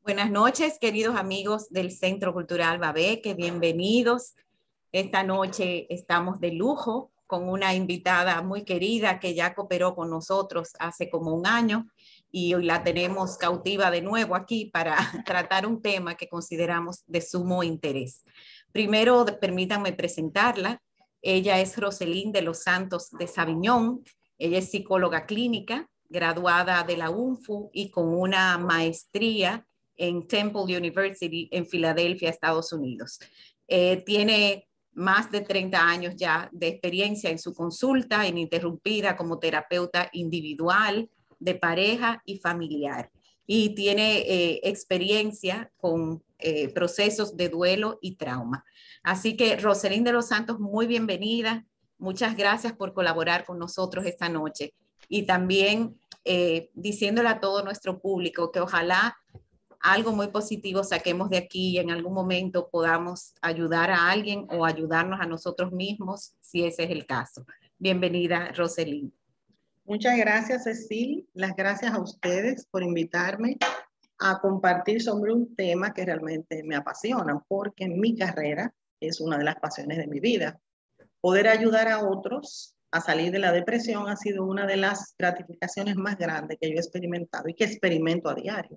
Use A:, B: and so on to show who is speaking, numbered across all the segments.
A: Buenas noches, queridos amigos del Centro Cultural Babeque, bienvenidos. Esta noche estamos de lujo con una invitada muy querida que ya cooperó con nosotros hace como un año y hoy la tenemos cautiva de nuevo aquí para tratar un tema que consideramos de sumo interés. Primero, permítanme presentarla. Ella es Roselín de los Santos de Sabiñón. Ella es psicóloga clínica, graduada de la UNFU y con una maestría en Temple University en Filadelfia, Estados Unidos. Tiene más de 30 años ya de experiencia en su consulta ininterrumpida como terapeuta individual, de pareja y familiar. Y tiene experiencia con procesos de duelo y trauma. Así que Roselín de los Santos, muy bienvenida. Muchas gracias por colaborar con nosotros esta noche. Y también diciéndole a todo nuestro público que ojalá algo muy positivo saquemos de aquí y en algún momento podamos ayudar a alguien o ayudarnos a nosotros mismos, si ese es el caso. Bienvenida, Roselín.
B: Muchas gracias, Cecil. Las gracias a ustedes por invitarme a compartir sobre un tema que realmente me apasiona, porque mi carrera es una de las pasiones de mi vida. Poder ayudar a otros a salir de la depresión ha sido una de las gratificaciones más grandes que yo he experimentado y que experimento a diario.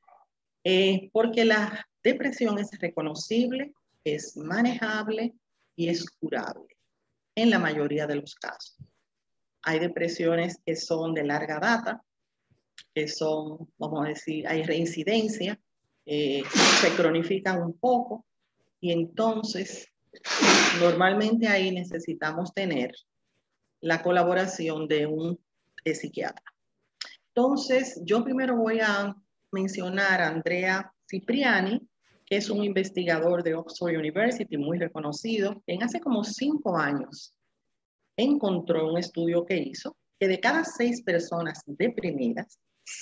B: Porque la depresión es reconocible, es manejable y es curable en la mayoría de los casos. Hay depresiones que son de larga data, que son, vamos a decir, hay reincidencia, se cronifican un poco y entonces normalmente ahí necesitamos tener la colaboración de un psiquiatra. Entonces, yo primero voy a mencionar a Andrea Cipriani, que es un investigador de Oxford University muy reconocido, que en hace como 5 años encontró un estudio que hizo que de cada 6 personas deprimidas,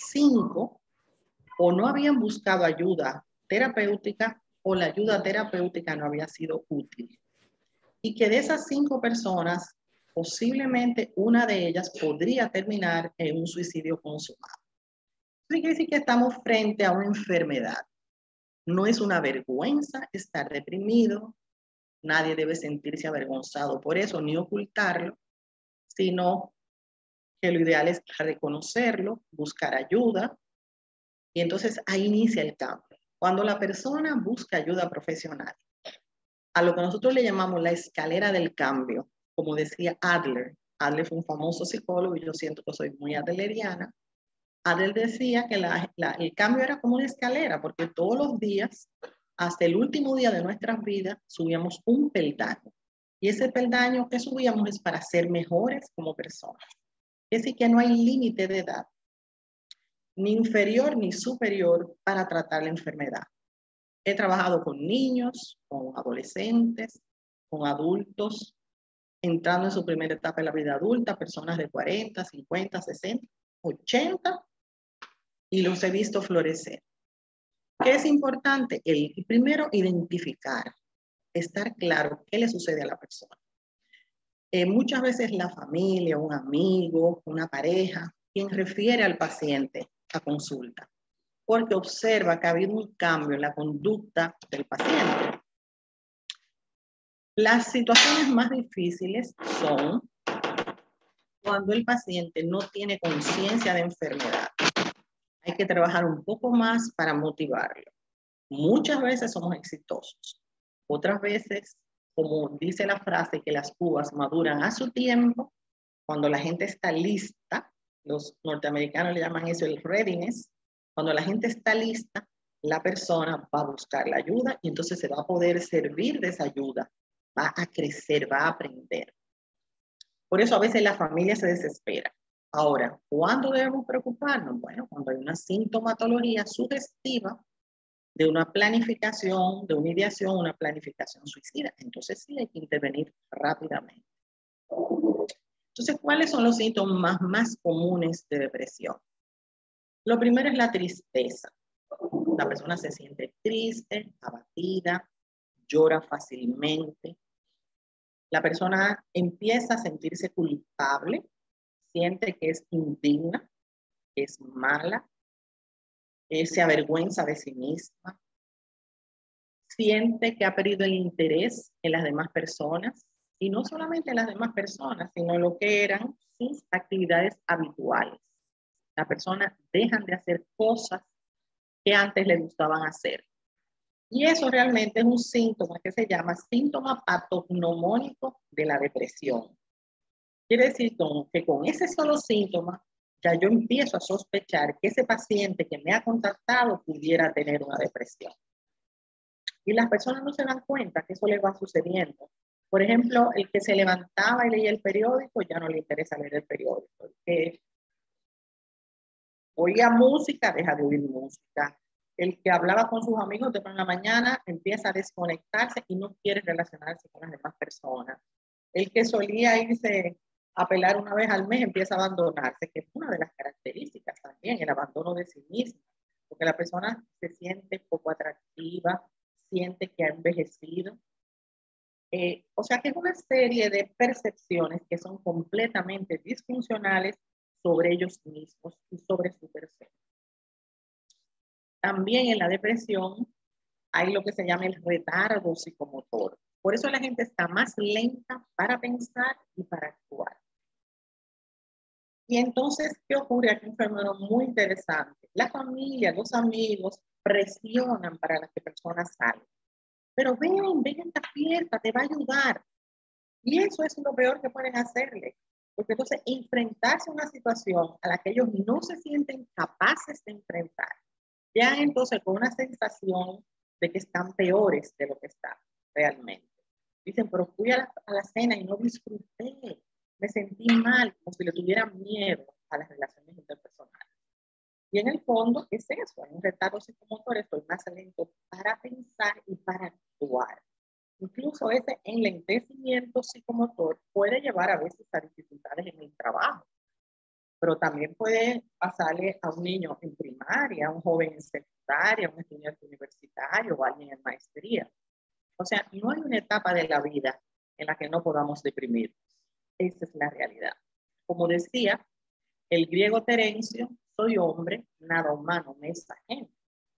B: 5 o no habían buscado ayuda terapéutica o la ayuda terapéutica no había sido útil. Y que de esas 5 personas, posiblemente una de ellas podría terminar en un suicidio consumado. Eso quiere decir que estamos frente a una enfermedad. No es una vergüenza estar deprimido, nadie debe sentirse avergonzado por eso ni ocultarlo, sino que lo ideal es reconocerlo, buscar ayuda, y entonces ahí inicia el cambio. Cuando la persona busca ayuda profesional, a lo que nosotros le llamamos la escalera del cambio, como decía Adler. Adler fue un famoso psicólogo y yo siento que soy muy adleriana. Adler decía que el cambio era como una escalera, porque todos los días, hasta el último día de nuestras vidas, subíamos un peldaño. Y ese peldaño que subíamos es para ser mejores como personas. Es decir, que no hay límite de edad, ni inferior ni superior, para tratar la enfermedad. He trabajado con niños, con adolescentes, con adultos, entrando en su primera etapa de la vida adulta, personas de 40, 50, 60, 80, y los he visto florecer. ¿Qué es importante? El primero, identificar, estar claro qué le sucede a la persona. Muchas veces la familia, un amigo, una pareja, quien refiere al paciente a consulta, porque observa que ha habido un cambio en la conducta del paciente. Las situaciones más difíciles son cuando el paciente no tiene conciencia de enfermedad. Hay que trabajar un poco más para motivarlo. Muchas veces somos exitosos. Otras veces, como dice la frase, que las uvas maduran a su tiempo, cuando la gente está lista, los norteamericanos le llaman eso el readiness, cuando la gente está lista, la persona va a buscar la ayuda y entonces se va a poder servir de esa ayuda, va a crecer, va a aprender. Por eso a veces la familia se desespera. Ahora, ¿cuándo debemos preocuparnos? Bueno, cuando hay una sintomatología sugestiva de una planificación, de una ideación, una planificación suicida. Entonces sí hay que intervenir rápidamente. Entonces, ¿cuáles son los síntomas más comunes de depresión? Lo primero es la tristeza. La persona se siente triste, abatida, llora fácilmente. La persona empieza a sentirse culpable, siente que es indigna, que es mala, se avergüenza de sí misma, siente que ha perdido el interés en las demás personas, y no solamente en las demás personas, sino en lo que eran sus actividades habituales. Las personas dejan de hacer cosas que antes les gustaban hacer. Y eso realmente es un síntoma que se llama síntoma patognomónico de la depresión. Quiere decir que con ese solo síntoma ya yo empiezo a sospechar que ese paciente que me ha contactado pudiera tener una depresión. Y las personas no se dan cuenta que eso les va sucediendo. Por ejemplo, el que se levantaba y leía el periódico, ya no le interesa leer el periódico. El que oía música, deja de oír música. El que hablaba con sus amigos de por la mañana empieza a desconectarse y no quiere relacionarse con las demás personas. El que solía irse a pelar una vez al mes empieza a abandonarse, que es una de las características también, el abandono de sí misma, porque la persona se siente poco atractiva, siente que ha envejecido. O sea que es una serie de percepciones que son completamente disfuncionales sobre ellos mismos y sobre su persona. También en la depresión hay lo que se llama el retardo psicomotor. Por eso la gente está más lenta para pensar y para actuar. Y entonces, ¿qué ocurre? Aquí un fenómeno muy interesante. La familia, los amigos presionan para que la persona salga. Pero ven a esta fiesta, te va a ayudar. Y eso es lo peor que pueden hacerle. Porque entonces enfrentarse a una situación a la que ellos no se sienten capaces de enfrentar, ya entonces con una sensación de que están peores de lo que están realmente. Dicen, pero fui a la cena y no disfruté, me sentí mal, como si le tuvieran miedo a las relaciones interpersonales. Y en el fondo es eso, hay un retardo psicomotor, estoy más lento para pensar y para actuar. Incluso ese enlentecimiento psicomotor puede llevar a veces a dificultades en el trabajo, pero también puede pasarle a un niño en primaria, a un joven en secundaria, a un estudiante universitario o a alguien en maestría. O sea, no hay una etapa de la vida en la que no podamos deprimirnos. Esa es la realidad. Como decía el griego Terencio, soy hombre, nada humano me es ajeno.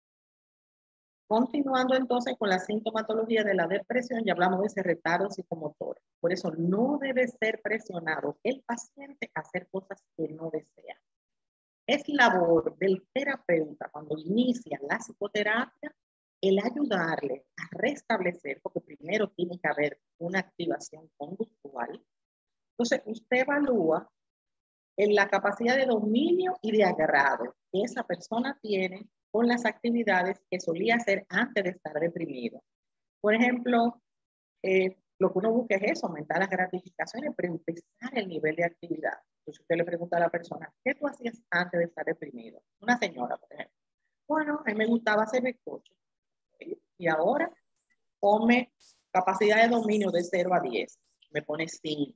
B: Continuando entonces con la sintomatología de la depresión, ya hablamos de ese retardo psicomotor. Por eso no debe ser presionado el paciente a hacer cosas que no desea. Es labor del terapeuta cuando inicia la psicoterapia el ayudarle a restablecer, porque primero tiene que haber una activación conductual. Entonces, usted evalúa en la capacidad de dominio y de agrado que esa persona tiene con las actividades que solía hacer antes de estar deprimido. Por ejemplo, lo que uno busca es eso, aumentar las gratificaciones, pero empezar el nivel de actividad. Entonces usted le pregunta a la persona, ¿qué tú hacías antes de estar deprimido? Una señora, por ejemplo. Bueno, a mí me gustaba hacer bizcocho. Y ahora come capacidad de dominio de 0 a 10. Me pone 5.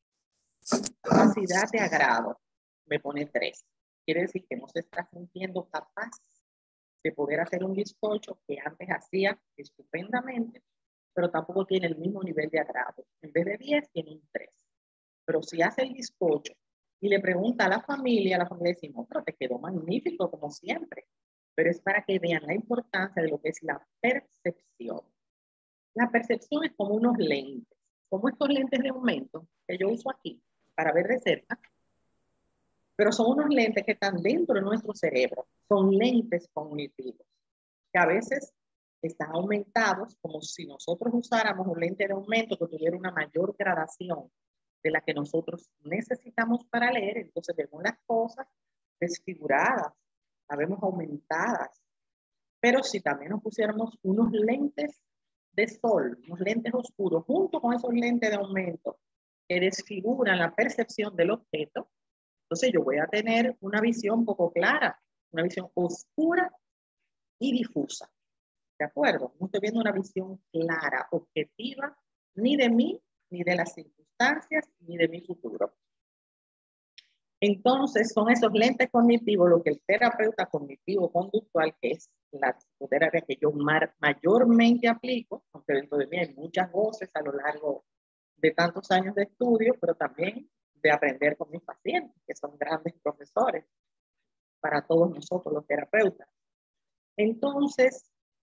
B: Capacidad de agrado. Me pone 3. Quiere decir que no se está sintiendo capaz de poder hacer un bizcocho que antes hacía estupendamente, pero tampoco tiene el mismo nivel de agrado. En vez de 10, tiene un 3. Pero si hace el bizcocho y le pregunta a la familia decimos, pero te quedó magnífico como siempre. Pero es para que vean la importancia de lo que es la percepción. La percepción es como unos lentes, como estos lentes de aumento que yo uso aquí para ver de cerca, pero son unos lentes que están dentro de nuestro cerebro, son lentes cognitivos, que a veces están aumentados como si nosotros usáramos un lente de aumento que tuviera una mayor gradación de la que nosotros necesitamos para leer, entonces vemos las cosas desfiguradas, las vemos aumentadas. Pero si también nos pusiéramos unos lentes de sol, unos lentes oscuros, junto con esos lentes de aumento que desfiguran la percepción del objeto, entonces yo voy a tener una visión poco clara, una visión oscura y difusa. ¿De acuerdo? No estoy viendo una visión clara, objetiva, ni de mí, ni de las circunstancias, ni de mi futuro. Entonces, son esos lentes cognitivos lo que el terapeuta cognitivo-conductual, que es la psicoterapia que yo mayormente aplico, aunque dentro de mí hay muchas voces a lo largo de tantos años de estudio, pero también de aprender con mis pacientes, que son grandes profesores para todos nosotros los terapeutas. Entonces,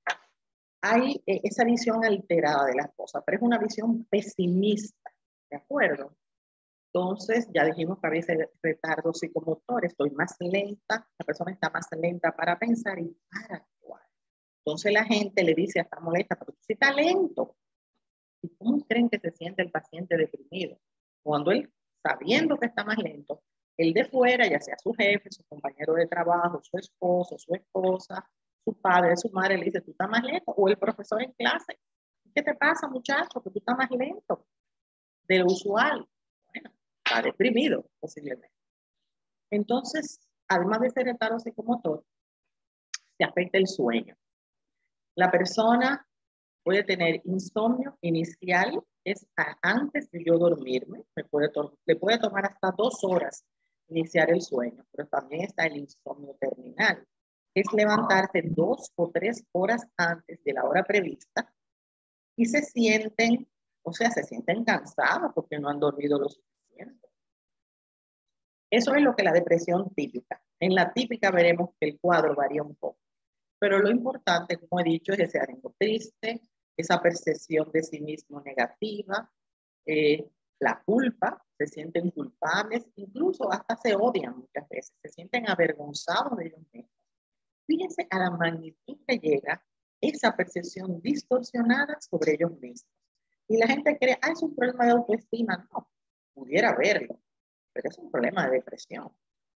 B: hay esa visión alterada de las cosas, pero es una visión pesimista, ¿de acuerdo? Entonces, ya dijimos que a veces retardo psicomotor, estoy más lenta, la persona está más lenta para pensar y para actuar. Entonces la gente le dice, está molesta, pero tú sí estás lento. ¿Y cómo creen que se siente el paciente deprimido? Cuando él, sabiendo que está más lento, el de fuera, ya sea su jefe, su compañero de trabajo, su esposo, su esposa, su padre, su madre, le dice, tú estás más lento, o el profesor en clase, ¿qué te pasa, muchacho? Que tú estás más lento de lo usual. Bueno, está deprimido, posiblemente. Entonces, además de ser retardo psicomotor, se afecta el sueño. La persona puede tener insomnio inicial, es antes de yo dormirme, le puede tomar hasta 2 horas iniciar el sueño, pero también está el insomnio terminal, que es levantarse 2 o 3 horas antes de la hora prevista y se sienten, o sea, se sienten cansados porque no han dormido lo suficiente. Eso es lo que la depresión típica. En la típica veremos que el cuadro varía un poco. Pero lo importante, como he dicho, es ese ánimo triste, esa percepción de sí mismo negativa, la culpa, se sienten culpables, incluso hasta se odian muchas veces, se sienten avergonzados de ellos mismos. Fíjense a la magnitud que llega esa percepción distorsionada sobre ellos mismos. Y la gente cree, es un problema de autoestima. No, pudiera verlo, pero es un problema de depresión.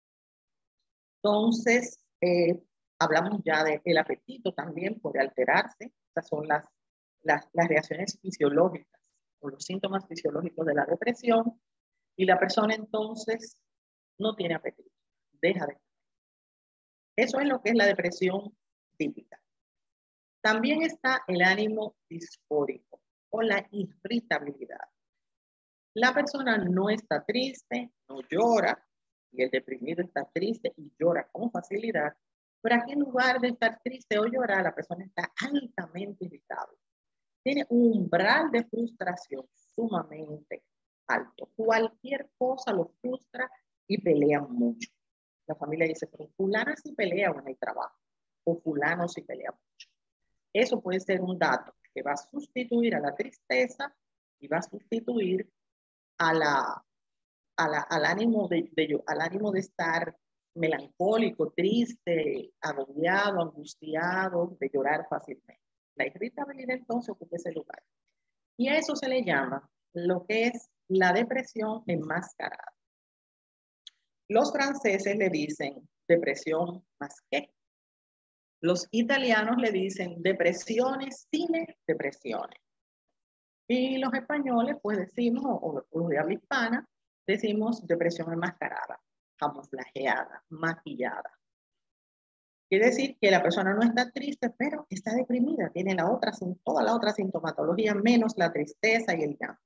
B: Entonces, hablamos ya del apetito también puede alterarse. Estas son las reacciones fisiológicas o los síntomas fisiológicos de la depresión. Y la persona entonces no tiene apetito, deja de comer. Eso es lo que es la depresión típica. También está el ánimo disfórico o la irritabilidad. La persona no está triste, no llora, y el deprimido está triste y llora con facilidad, pero aquí en lugar de estar triste o llorar, la persona está altamente irritable. Tiene un umbral de frustración sumamente alto. Cualquier cosa lo frustra y pelea mucho. La familia dice, pero fulana sí pelea en el trabajo, o fulano sí pelea mucho. Eso puede ser un dato que va a sustituir a la tristeza y va a sustituir al ánimo al ánimo de estar melancólico, triste, agobiado, angustiado, de llorar fácilmente. La irritabilidad entonces ocupa ese lugar. Y a eso se le llama lo que es la depresión enmascarada. Los franceses le dicen depresión masqué. Los italianos le dicen depresiones sine depresiones. Y los españoles, pues decimos, o los de habla hispana, decimos depresión enmascarada, camuflajeada, maquillada. Quiere decir que la persona no está triste, pero está deprimida, tiene toda la otra sintomatología, menos la tristeza y el llanto.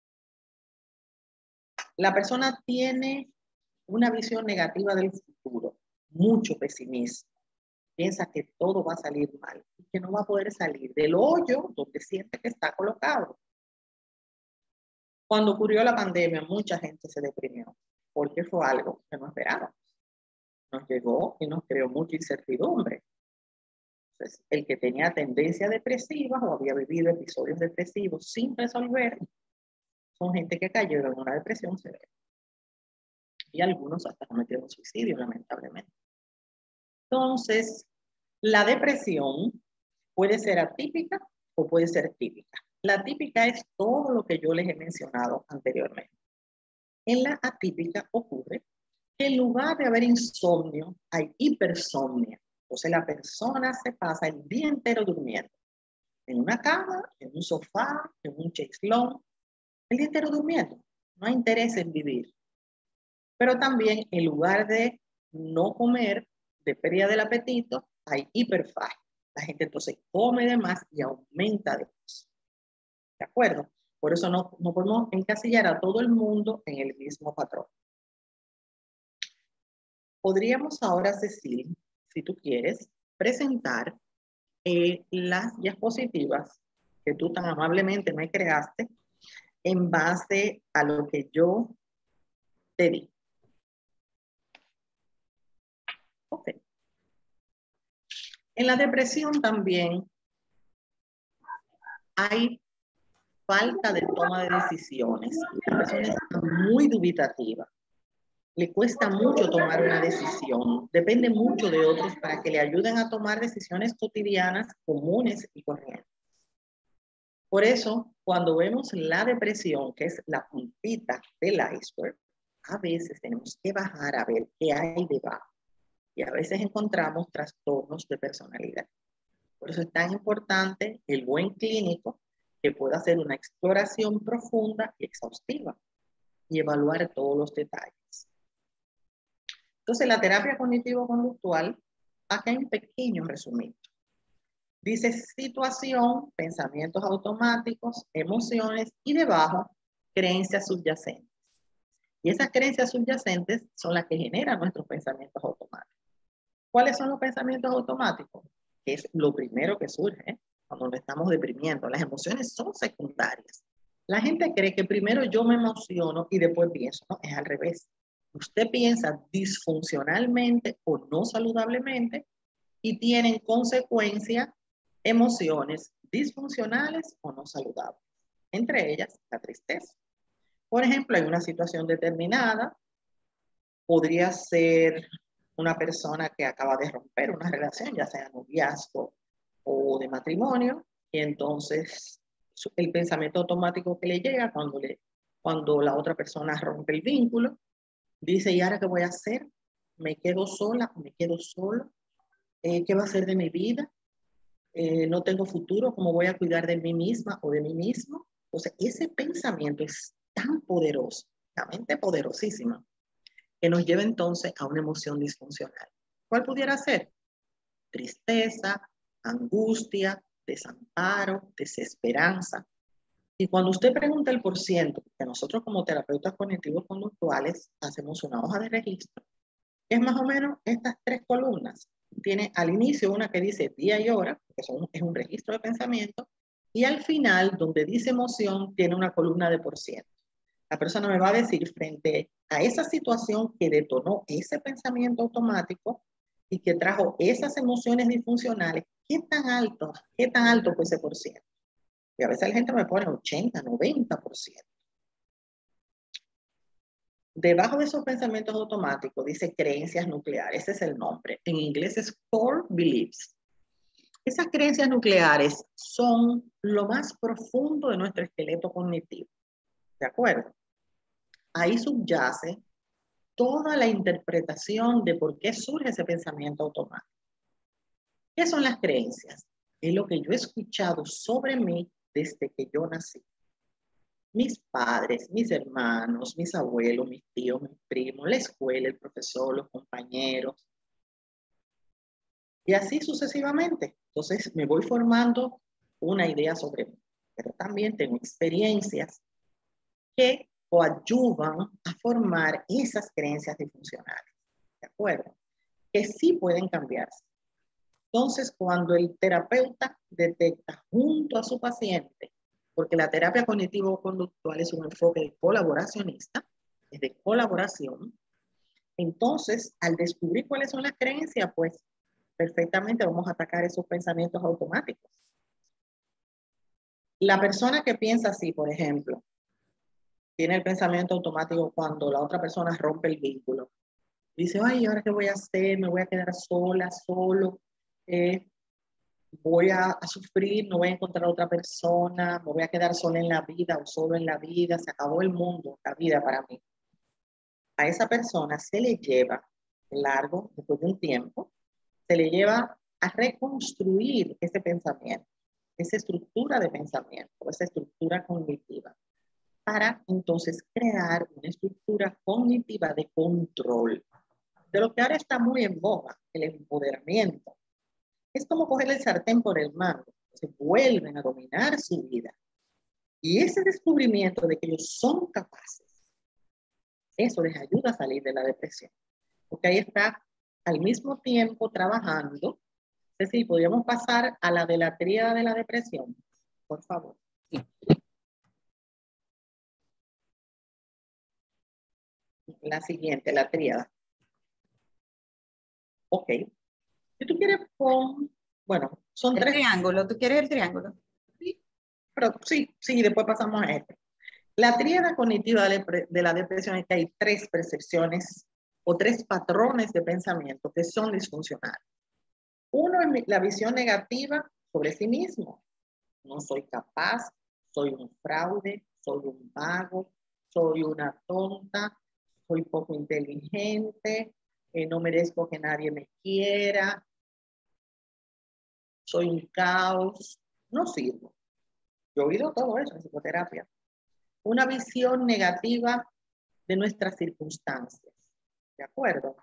B: La persona tiene una visión negativa del futuro, mucho pesimismo. Piensa que todo va a salir mal y que no va a poder salir del hoyo donde siente que está colocado. Cuando ocurrió la pandemia, mucha gente se deprimió porque fue algo que no esperábamos. Nos llegó y nos creó mucha incertidumbre. Entonces, el que tenía tendencia depresiva o había vivido episodios depresivos sin resolver, son gente que cayó en una depresión severa. Y algunos hasta cometieron suicidio, lamentablemente. Entonces, la depresión puede ser atípica o puede ser típica. La típica es todo lo que yo les he mencionado anteriormente. En la atípica ocurre que en lugar de haber insomnio, hay hipersomnia. Entonces la persona se pasa el día entero durmiendo. En una cama, en un sofá, en un chaislón, el día entero durmiendo. No hay interés en vivir. Pero también en lugar de no comer, de pérdida del apetito, hay hiperfagia. La gente entonces come de más y aumenta de peso. ¿De acuerdo? Por eso no podemos encasillar a todo el mundo en el mismo patrón. Podríamos ahora, Cecil, si tú quieres, presentar las diapositivas que tú tan amablemente me creaste en base a lo que yo te di. Ok. En la depresión también hay falta de toma de decisiones. La persona está muy dubitativa. Le cuesta mucho tomar una decisión. Depende mucho de otros para que le ayuden a tomar decisiones cotidianas, comunes y corrientes. Por eso, cuando vemos la depresión, que es la puntita del iceberg, a veces tenemos que bajar a ver qué hay debajo. Y a veces encontramos trastornos de personalidad. Por eso es tan importante el buen clínico que pueda hacer una exploración profunda y exhaustiva y evaluar todos los detalles. Entonces, la terapia cognitivo-conductual, acá hay un pequeño resumen. Dice situación, pensamientos automáticos, emociones y debajo, creencias subyacentes. Y esas creencias subyacentes son las que generan nuestros pensamientos automáticos. ¿Cuáles son los pensamientos automáticos? Que es lo primero que surge cuando nos estamos deprimiendo. Las emociones son secundarias. La gente cree que primero yo me emociono y después pienso. No, es al revés. Usted piensa disfuncionalmente o no saludablemente y tienen consecuencia emociones disfuncionales o no saludables. Entre ellas, la tristeza. Por ejemplo, hay una situación determinada, podría ser una persona que acaba de romper una relación, ya sea noviazgo o de matrimonio, y entonces el pensamiento automático que le llega cuando la otra persona rompe el vínculo, dice, ¿y ahora qué voy a hacer? ¿Me quedo sola? ¿Me quedo solo? ¿Qué va a ser de mi vida? No tengo futuro, ¿cómo voy a cuidar de mí misma o de mí mismo? O sea, ese pensamiento es tan poderoso, la mente poderosísima, que nos lleva entonces a una emoción disfuncional. ¿Cuál pudiera ser? Tristeza, angustia, desamparo, desesperanza. Y cuando usted pregunta el porciento, que nosotros como terapeutas cognitivos conductuales hacemos una hoja de registro, es más o menos estas tres columnas. Tiene al inicio una que dice día y hora, que es un registro de pensamiento, y al final, donde dice emoción, tiene una columna de porciento. La persona me va a decir frente a esa situación que detonó ese pensamiento automático y que trajo esas emociones disfuncionales, qué tan alto fue ese porciento. Y a veces la gente me pone 80, 90%. Debajo de esos pensamientos automáticos dice creencias nucleares, ese es el nombre. En inglés es core beliefs. Esas creencias nucleares son lo más profundo de nuestro esqueleto cognitivo. ¿De acuerdo? Ahí subyace toda la interpretación de por qué surge ese pensamiento automático. ¿Qué son las creencias? Es lo que yo he escuchado sobre mí desde que yo nací. Mis padres, mis hermanos, mis abuelos, mis tíos, mis primos, la escuela, el profesor, los compañeros. Y así sucesivamente. Entonces me voy formando una idea sobre mí. Pero también tengo experiencias que coadyuvan a formar esas creencias disfuncionales. ¿De acuerdo? Que sí pueden cambiarse. Entonces, cuando el terapeuta detecta junto a su paciente, porque la terapia cognitivo-conductual es un enfoque colaboracionista, es de colaboración, entonces, al descubrir cuáles son las creencias, pues perfectamente vamos a atacar esos pensamientos automáticos. La persona que piensa así, por ejemplo, tiene el pensamiento automático cuando la otra persona rompe el vínculo. Dice, ay, ¿ahora qué voy a hacer? Me voy a quedar sola, solo. Voy a sufrir, no voy a encontrar a otra persona, me voy a quedar sola en la vida o solo en la vida, se acabó el mundo, la vida para mí. A esa persona se le lleva largo, después de un tiempo, se le lleva a reconstruir ese pensamiento, esa estructura de pensamiento, esa estructura cognitiva, para entonces crear una estructura cognitiva de control, de lo que ahora está muy en boga, el empoderamiento. Es como coger el sartén por el mango, se vuelven a dominar su vida. Y ese descubrimiento de que ellos son capaces, eso les ayuda a salir de la depresión. Porque ahí está al mismo tiempo trabajando. Es decir, podríamos pasar a la de la tríada de la depresión, por favor. La siguiente, la tríada. Ok. Si tú quieres, pon Bueno, son
A: El
B: tres.
A: triángulo, ¿tú quieres el triángulo?
B: Sí, pero sí, después pasamos a este. La tríada cognitiva de la depresión es que hay tres percepciones o tres patrones de pensamiento que son disfuncionales. Uno es la visión negativa sobre sí mismo. No soy capaz, soy un fraude, soy un vago, soy una tonta, soy poco inteligente, no merezco que nadie me quiera, soy un caos, no sirvo. Yo he oído todo eso en psicoterapia. Una visión negativa de nuestras circunstancias. ¿De acuerdo?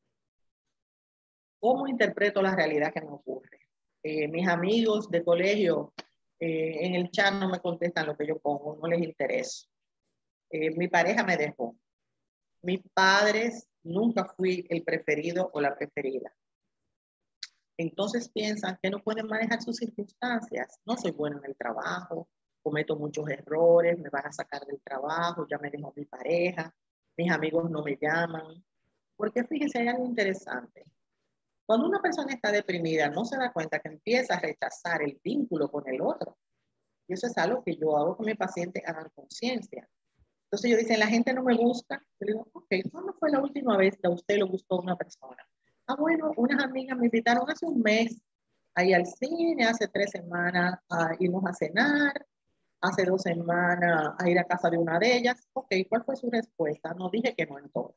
B: ¿Cómo interpreto la realidad que me ocurre? Mis amigos de colegio en el chat no me contestan lo que yo pongo, no les interesa. Mi pareja me dejó. Mis padres nunca fui el preferido o la preferida. Entonces piensan que no pueden manejar sus circunstancias. No soy bueno en el trabajo, cometo muchos errores, me van a sacar del trabajo, ya me dejó mi pareja, mis amigos no me llaman. Porque fíjense, hay algo interesante. Cuando una persona está deprimida, no se da cuenta que empieza a rechazar el vínculo con el otro. Y eso es algo que yo hago con mi paciente a dar conciencia. Entonces yo dicen, la gente no me busca. Yo digo, ok, ¿cuándo fue la última vez que a usted lo buscó una persona? Ah, bueno, unas amigas me invitaron hace un mes a ir al cine, hace 3 semanas a irnos a cenar, hace 2 semanas a ir a casa de una de ellas. Ok, ¿cuál fue su respuesta? No dije que no en todo.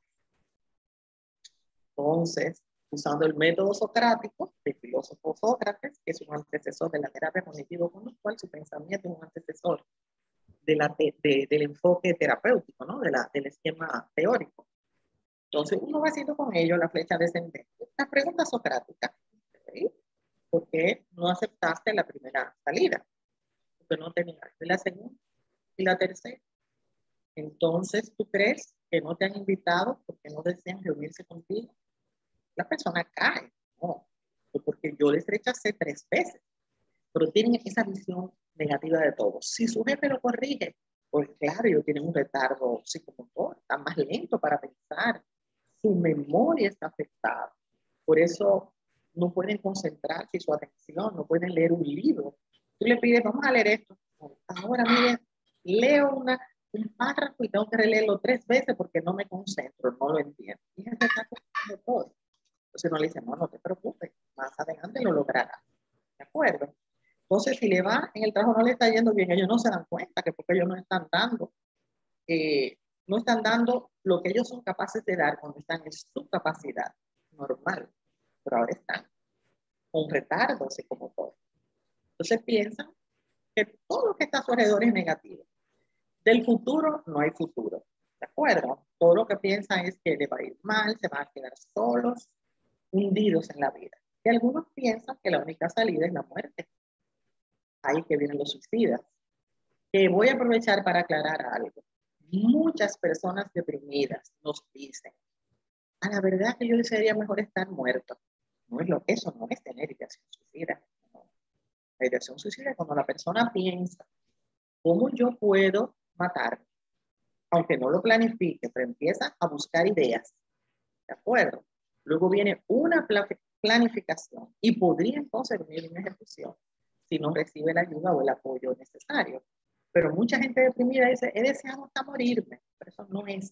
B: Entonces, usando el método socrático del filósofo Sócrates, que es un antecesor de la terapia cognitivo-conductual, su pensamiento es un antecesor del enfoque terapéutico, ¿no? Del esquema teórico. Entonces, uno va haciendo con ello la flecha descendente. La pregunta socrática, ¿sí? ¿Por qué no aceptaste la primera salida? Porque no tenías la segunda y la tercera. Entonces, ¿tú crees que no te han invitado porque no desean reunirse contigo? La persona cae. No, porque yo les rechacé 3 veces, pero tienen esa visión negativa de todo. Si su jefe lo corrige, pues claro, ellos tienen un retardo psicomotor, están más lentos para pensar, su memoria está afectada. Por eso no pueden concentrarse su atención, no pueden leer un libro. Tú le pides, vamos a leer esto. Ahora, miren, leo un párrafo y tengo que releerlo 3 veces porque no me concentro, no lo entiendo. Fíjense, está de todo. Entonces uno le dice, no, no te preocupes, más adelante lo logrará. ¿De acuerdo? Entonces, si le va en el trabajo, no le está yendo bien, ellos no se dan cuenta que porque ellos no están dando lo que ellos son capaces de dar cuando están en su capacidad normal, pero ahora están con retardo psicomotor. Entonces piensan que todo lo que está a su alrededor es negativo. Del futuro no hay futuro, ¿de acuerdo? Todo lo que piensan es que le va a ir mal, se van a quedar solos, hundidos en la vida. Y algunos piensan que la única salida es la muerte. Ahí que vienen los suicidas. Que voy a aprovechar para aclarar algo. Muchas personas deprimidas nos dicen, a la verdad que yo desearía mejor estar muerto. No es eso no es tener ideación suicida. No. La ideación suicida es cuando la persona piensa, ¿cómo yo puedo matarme? Aunque no lo planifique, pero empieza a buscar ideas. ¿De acuerdo? Luego viene una planificación y podría entonces venir una ejecución si no recibe la ayuda o el apoyo necesario. Pero mucha gente deprimida dice, he deseado hasta morirme, pero eso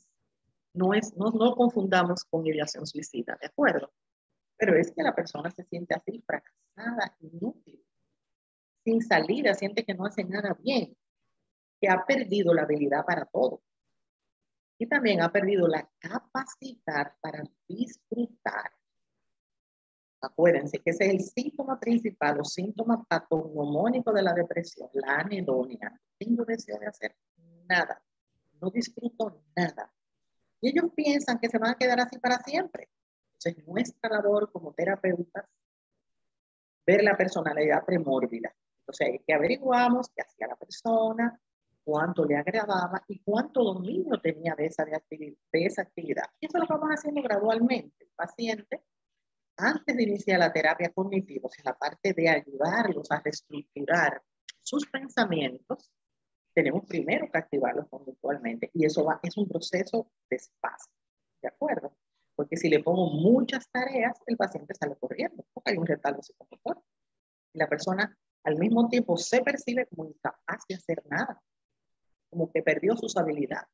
B: no confundamos con ideación suicida, ¿de acuerdo? Pero es que la persona se siente así, fracasada, inútil, sin salida, siente que no hace nada bien, que ha perdido la habilidad para todo y también ha perdido la capacidad para disfrutar. Acuérdense que ese es el síntoma principal, o síntoma patognomónico de la depresión, la anedonia. No tengo deseo de hacer nada, no disfruto nada. Y ellos piensan que se van a quedar así para siempre. Entonces, nuestra labor como terapeutas, ver la personalidad premórbida. Entonces, hay que averiguamos qué hacía la persona, cuánto le agradaba y cuánto dominio tenía de esa actividad. Y eso lo vamos haciendo gradualmente. El paciente, antes de iniciar la terapia cognitiva, o sea, la parte de ayudarlos a reestructurar sus pensamientos, tenemos primero que activarlos conductualmente y eso es un proceso despacio, ¿de acuerdo? Porque si le pongo muchas tareas, el paciente sale corriendo porque hay un retardo psicomotor. Y la persona al mismo tiempo se percibe como incapaz de hacer nada, como que perdió sus habilidades.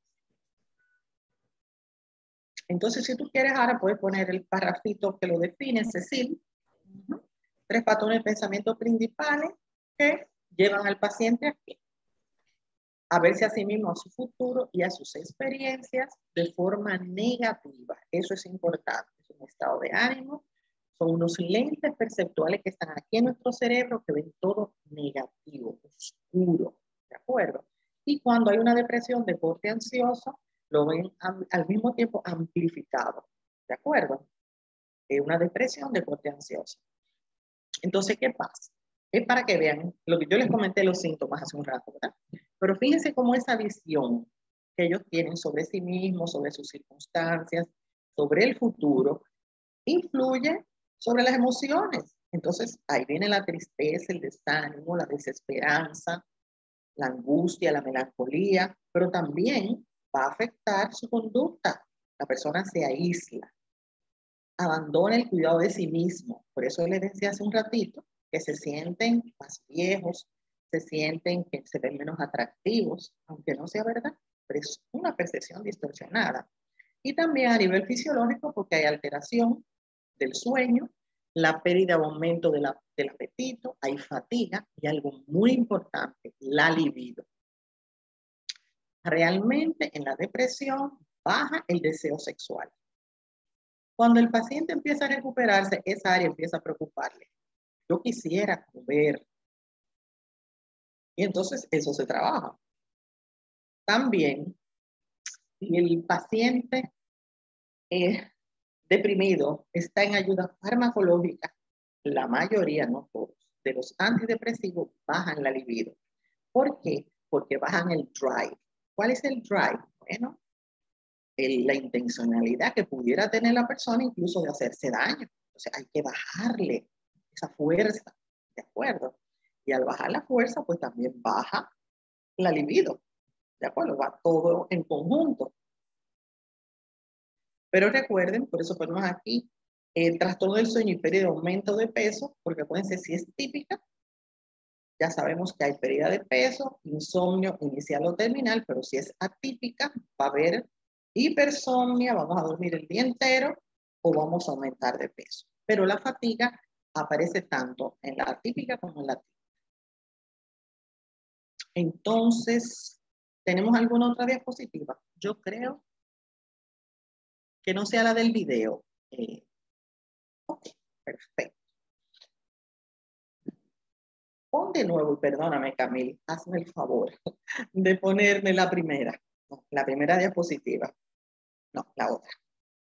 B: Entonces, si tú quieres, ahora puedes poner el parrafito que lo define, Cecil. 3 patrones de pensamiento principales que llevan al paciente aquí a verse a sí mismo, a su futuro y a sus experiencias de forma negativa. Eso es importante, es un estado de ánimo, son unos lentes perceptuales que están aquí en nuestro cerebro que ven todo negativo, oscuro, ¿de acuerdo? Y cuando hay una depresión de corte ansioso, lo ven al mismo tiempo amplificado, ¿de acuerdo? Es una depresión de corte ansioso. Entonces, ¿qué pasa? Es para que vean lo que yo les comenté los síntomas hace un rato, ¿verdad? Pero fíjense cómo esa visión que ellos tienen sobre sí mismos, sobre sus circunstancias, sobre el futuro, influye sobre las emociones. Entonces, ahí viene la tristeza, el desánimo, la desesperanza, la angustia, la melancolía, pero también va a afectar su conducta. La persona se aísla, abandona el cuidado de sí mismo. Por eso les decía hace un ratito que se sienten más viejos, se sienten que se ven menos atractivos, aunque no sea verdad, pero es una percepción distorsionada. Y también a nivel fisiológico, porque hay alteración del sueño, la pérdida o aumento del apetito, hay fatiga y algo muy importante, la libido. Realmente en la depresión baja el deseo sexual. Cuando el paciente empieza a recuperarse, esa área empieza a preocuparle. Yo quisiera comer. Y entonces eso se trabaja. También, si el paciente deprimido está en ayuda farmacológica, la mayoría, no todos, de los antidepresivos bajan la libido. ¿Por qué? Porque bajan el drive. ¿Cuál es el drive? Bueno, la intencionalidad que pudiera tener la persona incluso de hacerse daño. Entonces hay que bajarle esa fuerza, ¿de acuerdo? Y al bajar la fuerza, pues también baja la libido, ¿de acuerdo? Va todo en conjunto. Pero recuerden, por eso ponemos aquí el trastorno del sueño y pérdida de aumento de peso, porque acuérdense, si es típica, ya sabemos que hay pérdida de peso, insomnio inicial o terminal, pero si es atípica, va a haber hipersomnia, vamos a dormir el día entero o vamos a aumentar de peso. Pero la fatiga aparece tanto en la atípica como en la típica. Entonces, ¿tenemos alguna otra diapositiva? Yo creo que no sea la del video. Ok, perfecto. Pon de nuevo, y perdóname, Camille, hazme el favor de ponerme la primera. No, la primera diapositiva. No, la otra.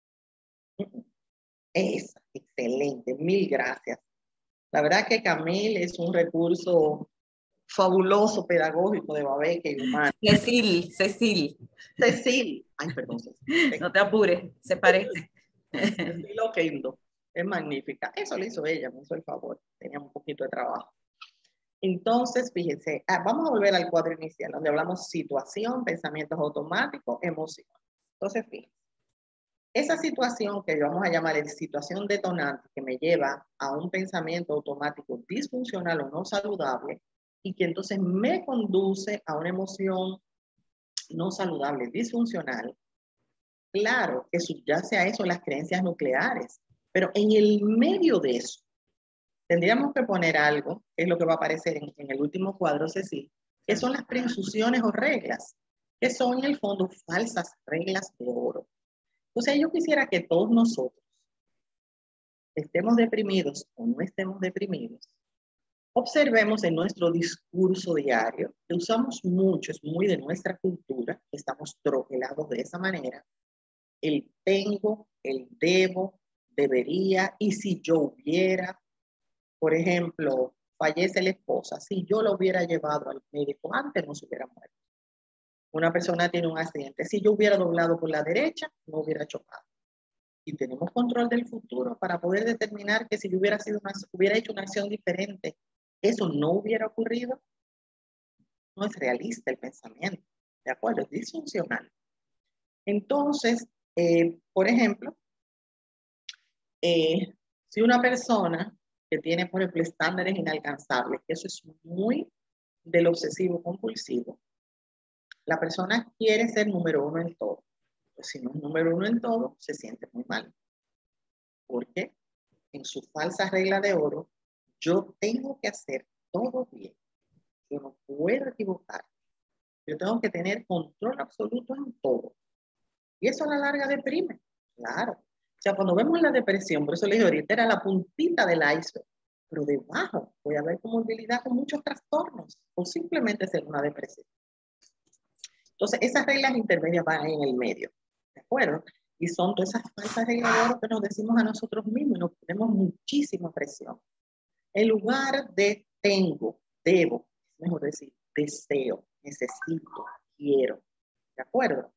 B: Esa, excelente, mil gracias. La verdad que Camille es un recurso fabuloso, pedagógico de Babeque y humano.
A: Cecil.
B: Cecil, ay, perdón, Cecil.
A: No te apures, se parece.
B: Cecil Oquendo, es magnífica. Eso lo hizo ella, me hizo el favor. Tenía un poquito de trabajo. Entonces, fíjense, vamos a volver al cuadro inicial, donde hablamos situación, pensamientos automáticos, emociones. Entonces, fíjense, esa situación que vamos a llamar situación detonante, que me lleva a un pensamiento automático disfuncional o no saludable, y que entonces me conduce a una emoción no saludable, disfuncional, claro que subyace a eso las creencias nucleares, pero en el medio de eso, tendríamos que poner algo, que es lo que va a aparecer en el último cuadro, Cecil, que son las preinsuciones o reglas, que son en el fondo falsas reglas de oro. Entonces yo quisiera que todos nosotros, estemos deprimidos o no estemos deprimidos, observemos en nuestro discurso diario, que usamos mucho, es muy de nuestra cultura, estamos troquelados de esa manera, el tengo, el debo, debería, y si yo hubiera. Por ejemplo, fallece la esposa. Si yo lo hubiera llevado al médico antes, no se hubiera muerto. Una persona tiene un accidente. Si yo hubiera doblado por la derecha, no hubiera chocado. Y tenemos control del futuro para poder determinar que si yo hubiera hecho una acción diferente, eso no hubiera ocurrido. No es realista el pensamiento. ¿De acuerdo? Es disfuncional. Entonces, por ejemplo, si una persona que tiene, por ejemplo, estándares inalcanzables, que eso es muy del obsesivo compulsivo. La persona quiere ser número uno en todo. Pues si no es número uno en todo, se siente muy mal. Porque en su falsa regla de oro, yo tengo que hacer todo bien. Yo no puedo equivocar. Yo tengo que tener control absoluto en todo. Y eso a la larga deprime. Claro. O sea, cuando vemos la depresión, por eso le dije ahorita, era la puntita del iceberg. Pero debajo voy a ver comorbilidad con muchos trastornos o simplemente ser una depresión. Entonces, esas reglas intermedias van ahí en el medio. ¿De acuerdo? Y son todas esas falsas reglas de oro que nos decimos a nosotros mismos y nos ponemos muchísima presión. En lugar de tengo, debo, es mejor decir, deseo, necesito, quiero. ¿De acuerdo?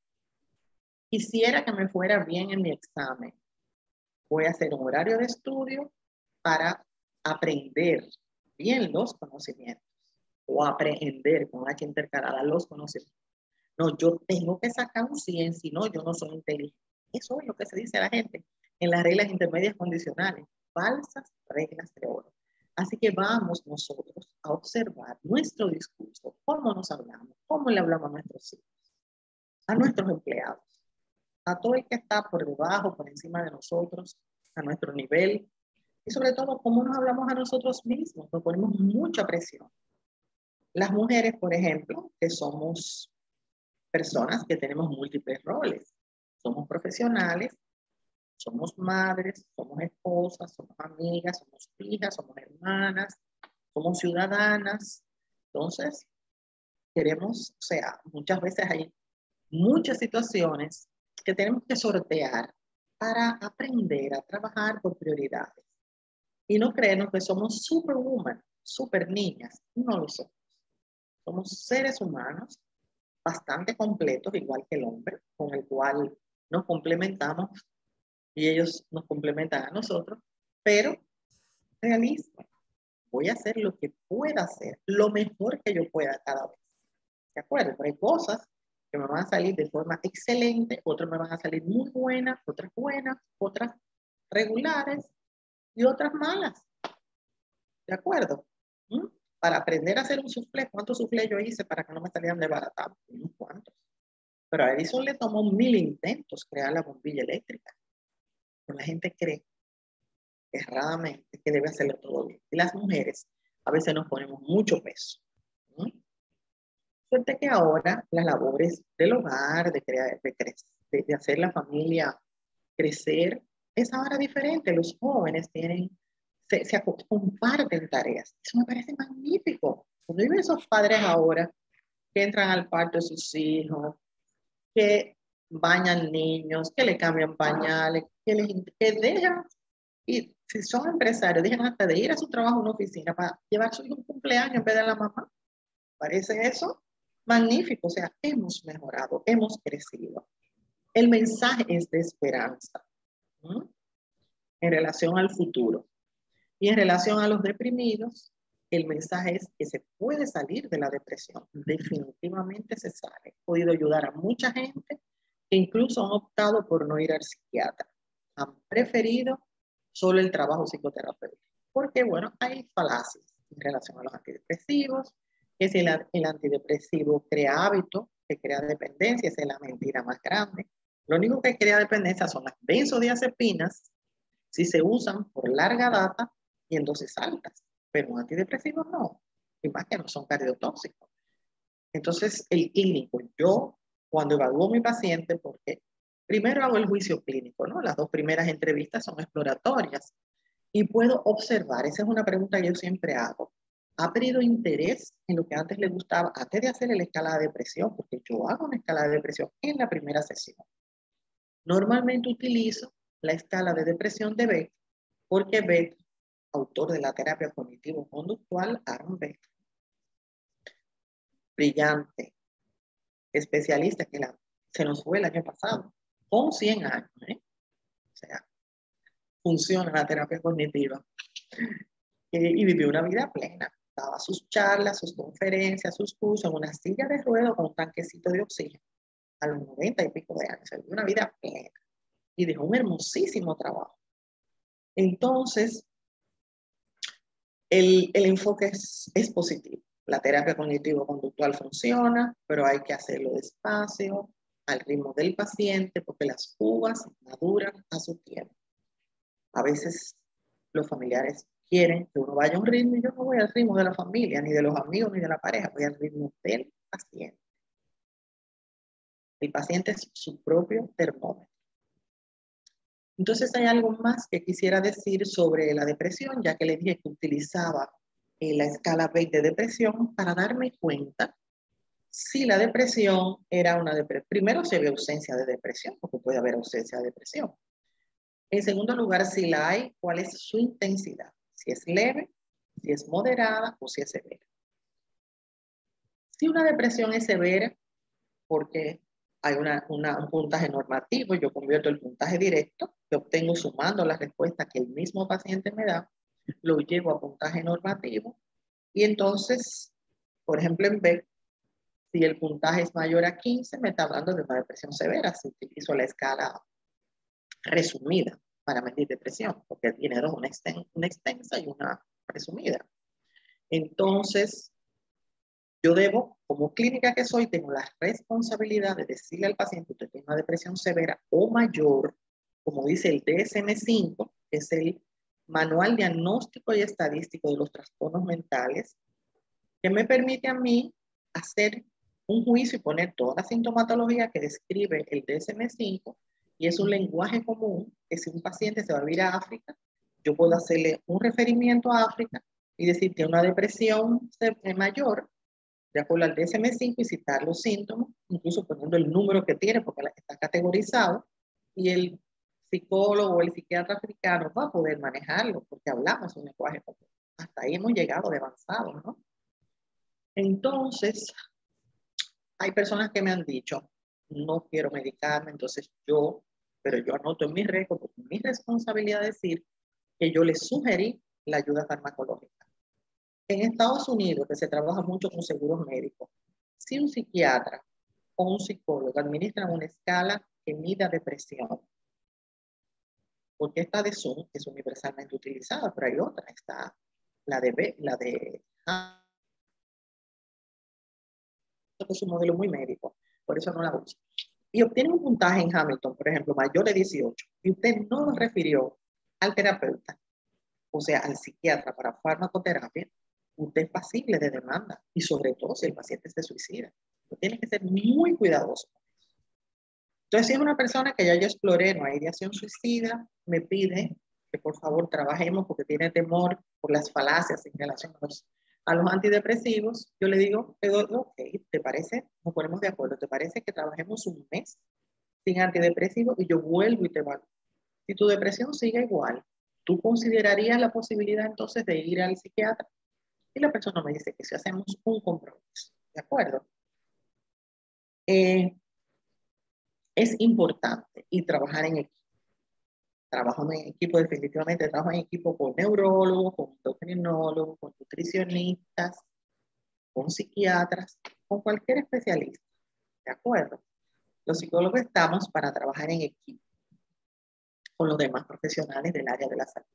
B: Quisiera que me fuera bien en mi examen. Voy a hacer un horario de estudio para aprender bien los conocimientos o aprender con H intercalada los conocimientos. No, yo tengo que sacar un 100, si no, yo no soy inteligente. Eso es lo que se dice a la gente en las reglas intermedias condicionales, falsas reglas de oro. Así que vamos nosotros a observar nuestro discurso, cómo nos hablamos, cómo le hablamos a nuestros hijos, a nuestros empleados, a todo el que está por debajo, por encima de nosotros, a nuestro nivel, y sobre todo cómo nos hablamos a nosotros mismos, nos ponemos mucha presión. Las mujeres, por ejemplo, que somos personas que tenemos múltiples roles, somos profesionales, somos madres, somos esposas, somos amigas, somos hijas, somos hermanas, somos ciudadanas. Entonces, queremos, o sea, muchas veces hay muchas situaciones que tenemos que sortear para aprender a trabajar por prioridades. Y no creernos que somos superwoman, super niñas. No lo somos. Somos seres humanos bastante completos, igual que el hombre, con el cual nos complementamos y ellos nos complementan a nosotros, pero realismo. Voy a hacer lo que pueda hacer, lo mejor que yo pueda cada vez. ¿De acuerdo? Pero hay cosas que me van a salir de forma excelente, otras me van a salir muy buenas, otras regulares y otras malas. ¿De acuerdo? ¿Mm? Para aprender a hacer un soufflé, ¿cuántos soufflés yo hice para que no me salieran desbaratados? Unos cuantos. Pero a Edison le tomó 1000 intentos crear la bombilla eléctrica. Pero la gente cree erradamente que debe hacerlo todo bien. Y las mujeres a veces nos ponemos mucho peso. ¿Mm? Suerte que ahora las labores del hogar, de hacer la familia crecer, es ahora diferente. Los jóvenes se comparten tareas. Eso me parece magnífico. Cuando viven esos padres ahora que entran al parto de sus hijos, que bañan niños, que le cambian pañales, que dejan, y si son empresarios, dejan hasta de ir a su trabajo a una oficina para llevar a su hijo un cumpleaños en vez de la mamá. ¿Parece eso? Magnífico, o sea, hemos mejorado, hemos crecido. El mensaje es de esperanza, ¿no? En relación al futuro. Y en relación a los deprimidos, el mensaje es que se puede salir de la depresión. Definitivamente se sale. He podido ayudar a mucha gente que incluso han optado por no ir al psiquiatra. Han preferido solo el trabajo psicoterapéutico. Porque, bueno, hay falacias en relación a los antidepresivos, que si el antidepresivo crea hábito, que crea dependencia, esa es la mentira más grande. Lo único que crea dependencia son las benzodiazepinas, si se usan por larga data y en dosis altas, pero un antidepresivo no, y más que no son cardiotóxicos. Entonces, el clínico, yo cuando evalúo a mi paciente, porque primero hago el juicio clínico, ¿no? Las 2 primeras entrevistas son exploratorias y puedo observar, esa es una pregunta que yo siempre hago, ¿ha perdido interés en lo que antes le gustaba, antes de hacer la escala de depresión? Porque yo hago una escala de depresión en la primera sesión. Normalmente utilizo la escala de depresión de Beck, porque Beck, autor de la terapia cognitivo-conductual, Aaron Beck, brillante, especialista que se nos fue el año pasado, con 100 años, ¿eh? O sea, funciona la terapia cognitiva, y vivió una vida plena. Daba sus charlas, sus conferencias, sus cursos en una silla de ruedas con un tanquecito de oxígeno a los 90 y pico de años. Vivió una vida plena y dejó un hermosísimo trabajo. Entonces, El enfoque es positivo. La terapia cognitivo-conductual funciona, pero hay que hacerlo despacio, al ritmo del paciente, porque las uvas maduran a su tiempo. A veces los familiares quieren que uno vaya a un ritmo y yo no voy al ritmo de la familia, ni de los amigos, ni de la pareja, voy al ritmo del paciente. El paciente es su propio termómetro. Entonces hay algo más que quisiera decir sobre la depresión, ya que le dije que utilizaba la escala 20 de depresión para darme cuenta si la depresión era una depresión. Primero, si había ausencia de depresión, porque puede haber ausencia de depresión. En segundo lugar, si la hay, cuál es su intensidad. Si es leve, si es moderada o si es severa. Si una depresión es severa, porque hay un puntaje normativo, yo convierto el puntaje directo que obtengo sumando la respuesta que el mismo paciente me da, lo llevo a puntaje normativo y entonces, por ejemplo, en B, si el puntaje es mayor a 15, me está hablando de una depresión severa. Si utilizo la escala resumida para medir depresión, porque tiene dos, una extensa y una resumida. Entonces, yo debo, como clínica que soy, tengo la responsabilidad de decirle al paciente que tiene una depresión severa o mayor, como dice el DSM-5, que es el Manual Diagnóstico y Estadístico de los Trastornos Mentales, que me permite a mí hacer un juicio y poner toda la sintomatología que describe el DSM-5, y es un lenguaje común que si un paciente se va a ir a África, yo puedo hacerle un referimiento a África y decir que una depresión mayor, de acuerdo al DSM-5, y citar los síntomas, incluso poniendo el número que tiene, porque está categorizado, y el psicólogo o el psiquiatra africano va a poder manejarlo, porque hablamos un lenguaje común. Hasta ahí hemos llegado de avanzado, ¿no? Entonces, hay personas que me han dicho, no quiero medicarme, entonces pero yo anoto en mi récord, porque es mi responsabilidad decir que yo les sugerí la ayuda farmacológica. En Estados Unidos, que se trabaja mucho con seguros médicos, si un psiquiatra o un psicólogo administran una escala que mida depresión, porque esta de Zoom es universalmente utilizada, pero hay otra, está la de que es un modelo muy médico, por eso no la uso. Y obtiene un puntaje en Hamilton, por ejemplo, mayor de 18, y usted no lo refirió al terapeuta, o sea, al psiquiatra para farmacoterapia, usted es pasible de demanda, y sobre todo si el paciente se suicida. Usted tiene que ser muy cuidadoso. Entonces, si es una persona que ya yo exploré, no hay ideación suicida, me pide que por favor trabajemos porque tiene temor por las falacias en relación a los antidepresivos, yo le digo, ok, ¿te parece? Nos ponemos de acuerdo, ¿te parece que trabajemos un mes sin antidepresivos y yo vuelvo y te evalúo? Si tu depresión sigue igual, ¿tú considerarías la posibilidad entonces de ir al psiquiatra? Y la persona me dice que si hacemos un compromiso, ¿de acuerdo? Es importante y trabajar en equipo. Trabajo en equipo, definitivamente trabajo en equipo con neurólogos, con endocrinólogos, con nutricionistas, con psiquiatras, con cualquier especialista, ¿de acuerdo? Los psicólogos estamos para trabajar en equipo con los demás profesionales del área de la salud.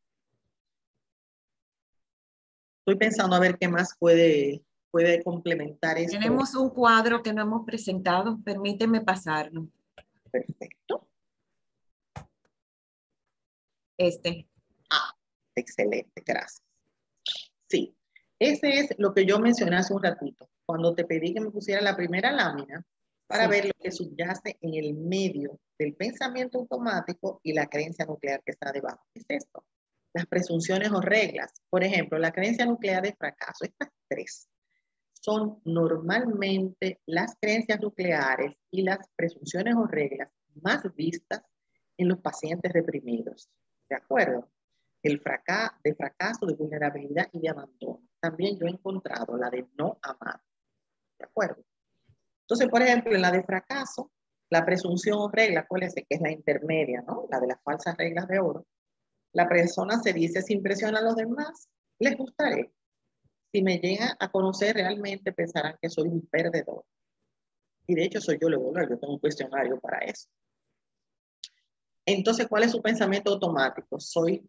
B: Estoy pensando a ver qué más puede complementar esto.
A: Tenemos un cuadro que no hemos presentado, permíteme pasarlo.
B: Perfecto. Excelente, gracias. Sí, ese es lo que yo mencioné hace un ratito, cuando te pedí que me pusiera la primera lámina para ver lo que subyace en el medio del pensamiento automático y la creencia nuclear que está debajo. ¿Qué es esto? Las presunciones o reglas. Por ejemplo, la creencia nuclear de fracaso. Estas tres son normalmente las creencias nucleares y las presunciones o reglas más vistas en los pacientes deprimidos. ¿De acuerdo? De fracaso, de vulnerabilidad y de abandono. También yo he encontrado la de no amar. ¿De acuerdo? Entonces, por ejemplo, en la de fracaso, la presunción o regla, acuérdense que es la intermedia, ¿no? La de las falsas reglas de oro. La persona se dice, si impresiona a los demás, les gustaré. Si me llegan a conocer realmente, pensarán que soy un perdedor. Y de hecho, soy yo luego, yo tengo un cuestionario para eso. Entonces, ¿cuál es su pensamiento automático? Soy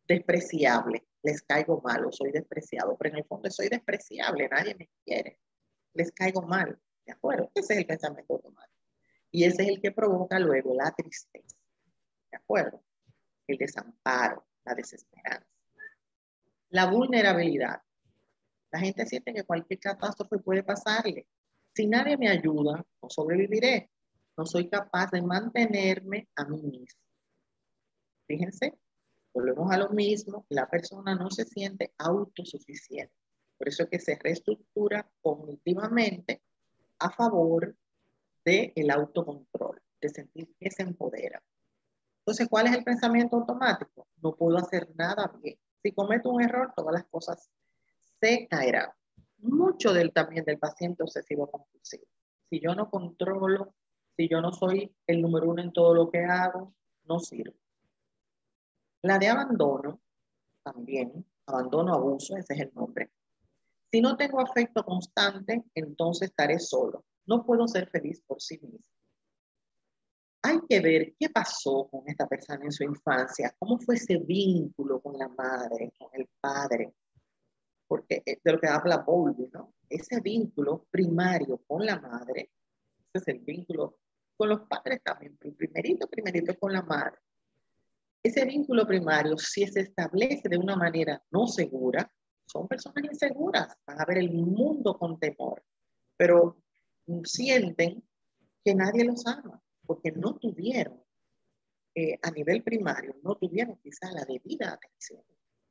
B: despreciable, les caigo mal o soy despreciado, pero en el fondo soy despreciable, nadie me quiere, les caigo mal, ¿de acuerdo? Ese es el pensamiento automático. Y ese es el que provoca luego la tristeza, ¿de acuerdo? El desamparo, la desesperanza. La vulnerabilidad. La gente siente que cualquier catástrofe puede pasarle. Si nadie me ayuda, no sobreviviré. No soy capaz de mantenerme a mí mismo. Fíjense, volvemos a lo mismo, la persona no se siente autosuficiente. Por eso es que se reestructura cognitivamente a favor del autocontrol, de sentir que se empodera. Entonces, ¿cuál es el pensamiento automático? No puedo hacer nada bien. Si cometo un error, todas las cosas se caerán. Mucho también del paciente obsesivo compulsivo. Si yo no controlo, si yo no soy el número uno en todo lo que hago, no sirve. La de abandono, también, abandono, abuso, ese es el nombre. Si no tengo afecto constante, entonces estaré solo. No puedo ser feliz por sí mismo. Hay que ver qué pasó con esta persona en su infancia, cómo fue ese vínculo con la madre, con el padre, porque de lo que habla Bowlby, ¿no? Ese vínculo primario con la madre, ese es el vínculo con los padres también, primerito con la madre. Ese vínculo primario, si se establece de una manera no segura, son personas inseguras, van a ver el mundo con temor, pero sienten que nadie los ama, porque no tuvieron, a nivel primario, no tuvieron quizá la debida atención.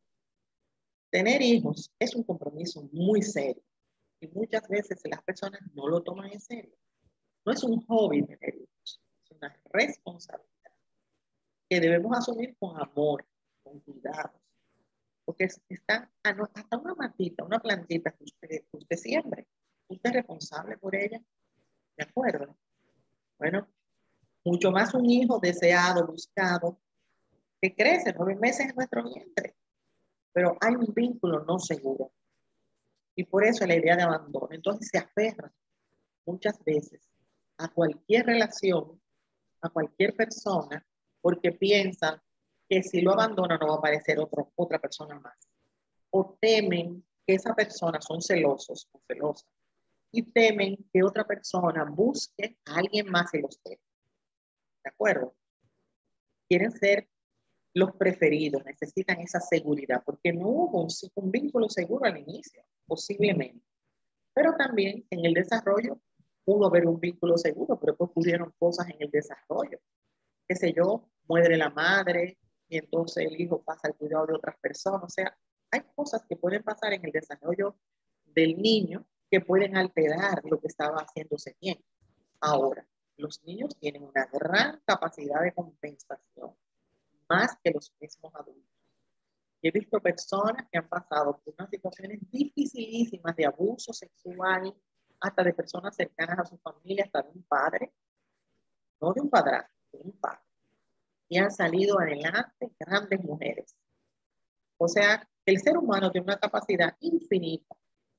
B: Tener hijos es un compromiso muy serio y muchas veces las personas no lo toman en serio. No es un hobby tener hijos, es una responsabilidad que debemos asumir con amor, con cuidados, porque está hasta una matita, una plantita que usted siembre, usted es responsable por ella, ¿de acuerdo? Bueno, mucho más un hijo deseado, buscado, que crece 9 meses en nuestro vientre, pero hay un vínculo no seguro y por eso la idea de abandono. Entonces se aferra muchas veces a cualquier relación, a cualquier persona, porque piensan que si lo abandona no va a aparecer otra persona más. O temen que esa persona, son celosos o celosas, y temen que otra persona busque a alguien más y los deje. ¿De acuerdo? Quieren ser los preferidos, necesitan esa seguridad, porque no hubo un vínculo seguro al inicio, posiblemente. Pero también en el desarrollo pudo haber un vínculo seguro, pero pues ocurrieron cosas en el desarrollo. Qué sé yo, muere la madre y entonces el hijo pasa al cuidado de otras personas. O sea, hay cosas que pueden pasar en el desarrollo del niño que pueden alterar lo que estaba haciéndose bien. Ahora, los niños tienen una gran capacidad de compensación, más que los mismos adultos. He visto personas que han pasado por unas situaciones dificilísimas de abuso sexual, hasta de personas cercanas a su familia, hasta de un padre, no de un padrastro, de un padre, y han salido adelante grandes mujeres. O sea, el ser humano tiene una capacidad infinita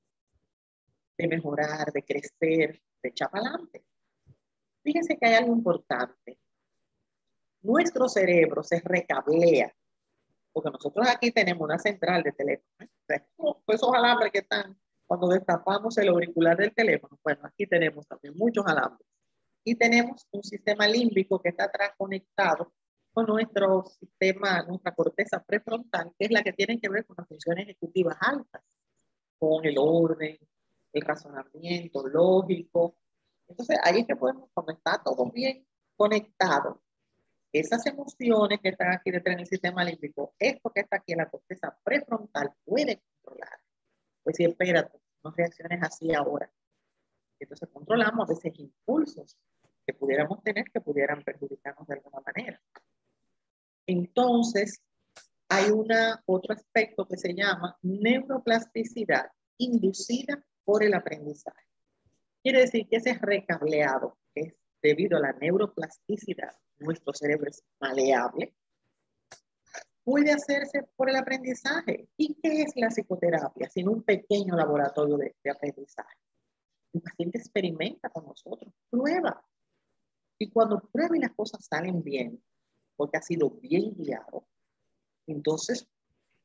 B: de mejorar, de crecer, de echar para adelante. Fíjense que hay algo importante. Nuestro cerebro se recablea, porque nosotros aquí tenemos una central de teléfono. Esos alambres que están cuando destapamos el auricular del teléfono. Bueno, aquí tenemos también muchos alambres. Y tenemos un sistema límbico que está atrás conectado con nuestro sistema, nuestra corteza prefrontal, que es la que tiene que ver con las funciones ejecutivas altas, con el orden, el razonamiento lógico. Entonces, ahí es que podemos, cuando está todo bien conectado, esas emociones que están aquí detrás en el sistema límbico, esto que está aquí en la corteza prefrontal puede controlar. Pues sí, espérate, no reacciones así ahora. Entonces controlamos esos impulsos que pudiéramos tener que pudieran perjudicarnos de alguna manera. Entonces, hay otro aspecto que se llama neuroplasticidad inducida por el aprendizaje. Quiere decir que ese recableado es debido a la neuroplasticidad, nuestro cerebro es maleable, puede hacerse por el aprendizaje. ¿Y qué es la psicoterapia? Sino un pequeño laboratorio de aprendizaje. El paciente experimenta con nosotros, prueba. Y cuando prueba y las cosas salen bien, porque ha sido bien guiado, entonces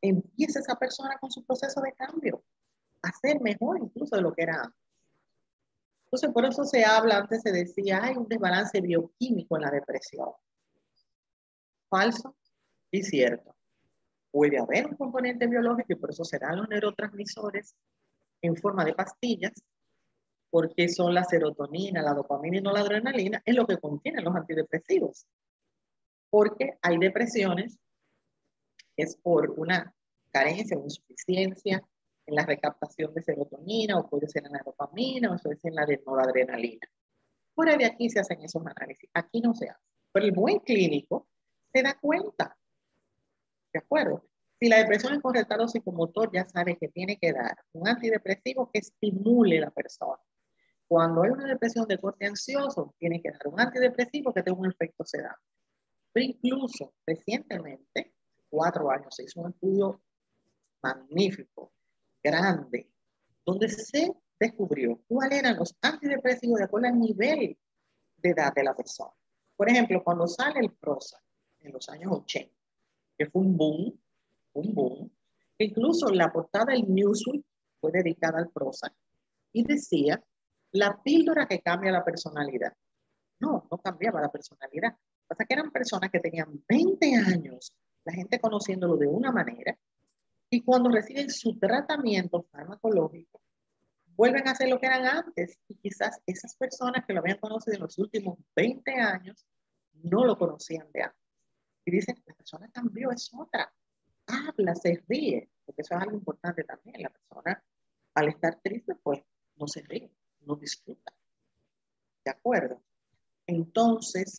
B: empiece esa persona con su proceso de cambio, a ser mejor incluso de lo que era antes. Entonces, por eso se habla, antes se decía, hay un desbalance bioquímico en la depresión. Falso y cierto. Puede haber un componente biológico y por eso se dan los neurotransmisores en forma de pastillas, porque son la serotonina, la dopamina y no la adrenalina, es lo que contienen los antidepresivos. Porque hay depresiones que es por una carencia o insuficiencia en la recaptación de serotonina, o puede ser en la dopamina, o puede ser en la noradrenalina. Fuera de aquí se hacen esos análisis, aquí no se hace. Pero el buen clínico se da cuenta, ¿de acuerdo? Si la depresión es con retardo psicomotor, ya sabe que tiene que dar un antidepresivo que estimule a la persona. Cuando hay una depresión de corte ansioso, tiene que dar un antidepresivo que tenga un efecto sedante. Pero incluso recientemente, 4 años, se hizo un estudio magnífico, grande, donde se descubrió cuáles eran los antidepresivos de acuerdo al nivel de edad de la persona. Por ejemplo, cuando sale el Prozac en los años 80, que fue un boom, incluso la portada del Newsweek fue dedicada al Prozac y decía, la píldora que cambia la personalidad. No, no cambiaba la personalidad. Lo que pasa es que eran personas que tenían 20 años, la gente conociéndolo de una manera, y cuando reciben su tratamiento farmacológico, vuelven a hacer lo que eran antes. Y quizás esas personas que lo habían conocido en los últimos 20 años no lo conocían de antes. Y dicen, la persona cambió, es otra. Habla, se ríe, porque eso es algo importante también. La persona, al estar triste, pues no se ríe, no disfruta. ¿De acuerdo? Entonces,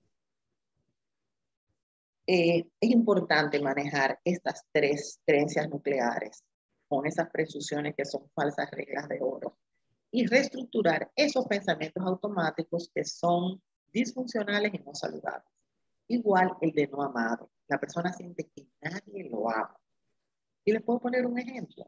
B: es importante manejar estas 3 creencias nucleares con esas presunciones que son falsas reglas de oro y reestructurar esos pensamientos automáticos que son disfuncionales y no saludables. Igual el de no amado. La persona siente que nadie lo ama. Y les puedo poner un ejemplo.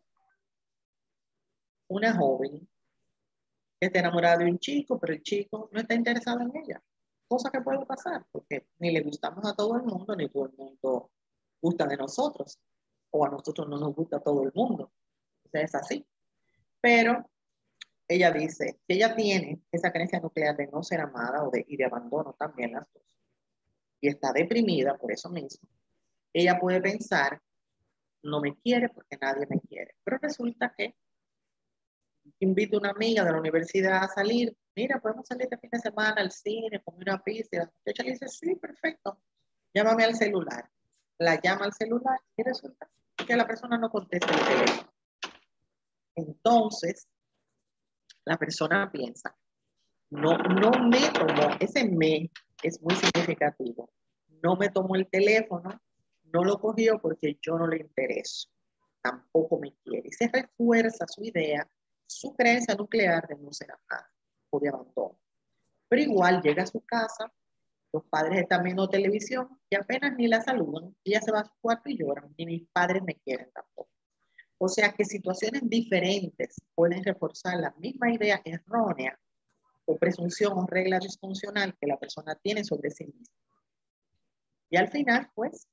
B: Una joven que está enamorada de un chico, pero el chico no está interesado en ella. Cosa que puede pasar, porque ni le gustamos a todo el mundo, ni todo el mundo gusta de nosotros, o a nosotros no nos gusta todo el mundo. O sea, es así. Pero ella dice que ella tiene esa creencia nuclear de no ser amada y de abandono también las dos, y está deprimida por eso mismo. Ella puede pensar, no me quiere porque nadie me quiere, pero resulta que invito a una amiga de la universidad a salir, mira, podemos salir este fin de semana al cine, comer una pizza, y la muchacha le dice, sí, perfecto, llámame al celular. La llama al celular y resulta que la persona no contesta el teléfono. Entonces, la persona piensa, no me tomó, ese me es muy significativo, no me tomó el teléfono, no lo cogió porque yo no le intereso, tampoco me quiere. Y se refuerza su idea, su creencia nuclear de no ser amada o de abandono. Pero igual llega a su casa, los padres están viendo televisión y apenas ni la saludan, ella se va a su cuarto y lloran, ni mis padres me quieren tampoco. O sea que situaciones diferentes pueden reforzar la misma idea errónea o presunción o regla disfuncional que la persona tiene sobre sí misma. Y al final, pues,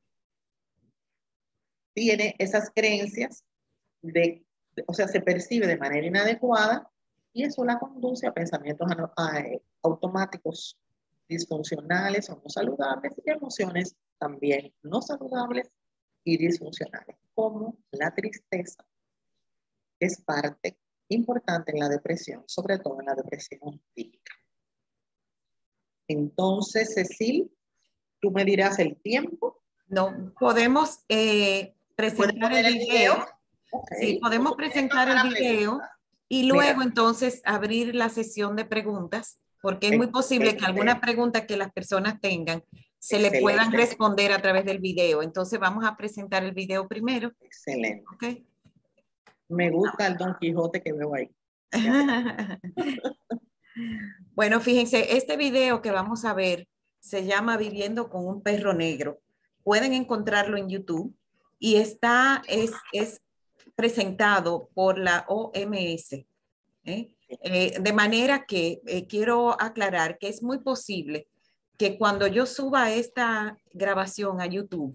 B: tiene esas creencias o sea, se percibe de manera inadecuada y eso la conduce a pensamientos automáticos disfuncionales o no saludables y emociones también no saludables y disfuncionales, como la tristeza, que es parte importante en la depresión, sobre todo en la depresión típica. Entonces, Cecil, tú me dirás el tiempo.
A: No, podemos presentar el video.
B: Okay.
A: Sí, podemos presentar el video y luego entonces abrir la sesión de preguntas, porque es muy posible que alguna pregunta que las personas tengan se le puedan responder a través del video. Entonces vamos a presentar el video primero.
B: Excelente.
A: Okay.
B: Me gusta el Don Quijote que veo ahí.
A: Bueno, fíjense, este video que vamos a ver se llama Viviendo con un perro negro. Pueden encontrarlo en YouTube y es presentado por la OMS. De manera que quiero aclarar que es muy posible que cuando yo suba esta grabación a YouTube,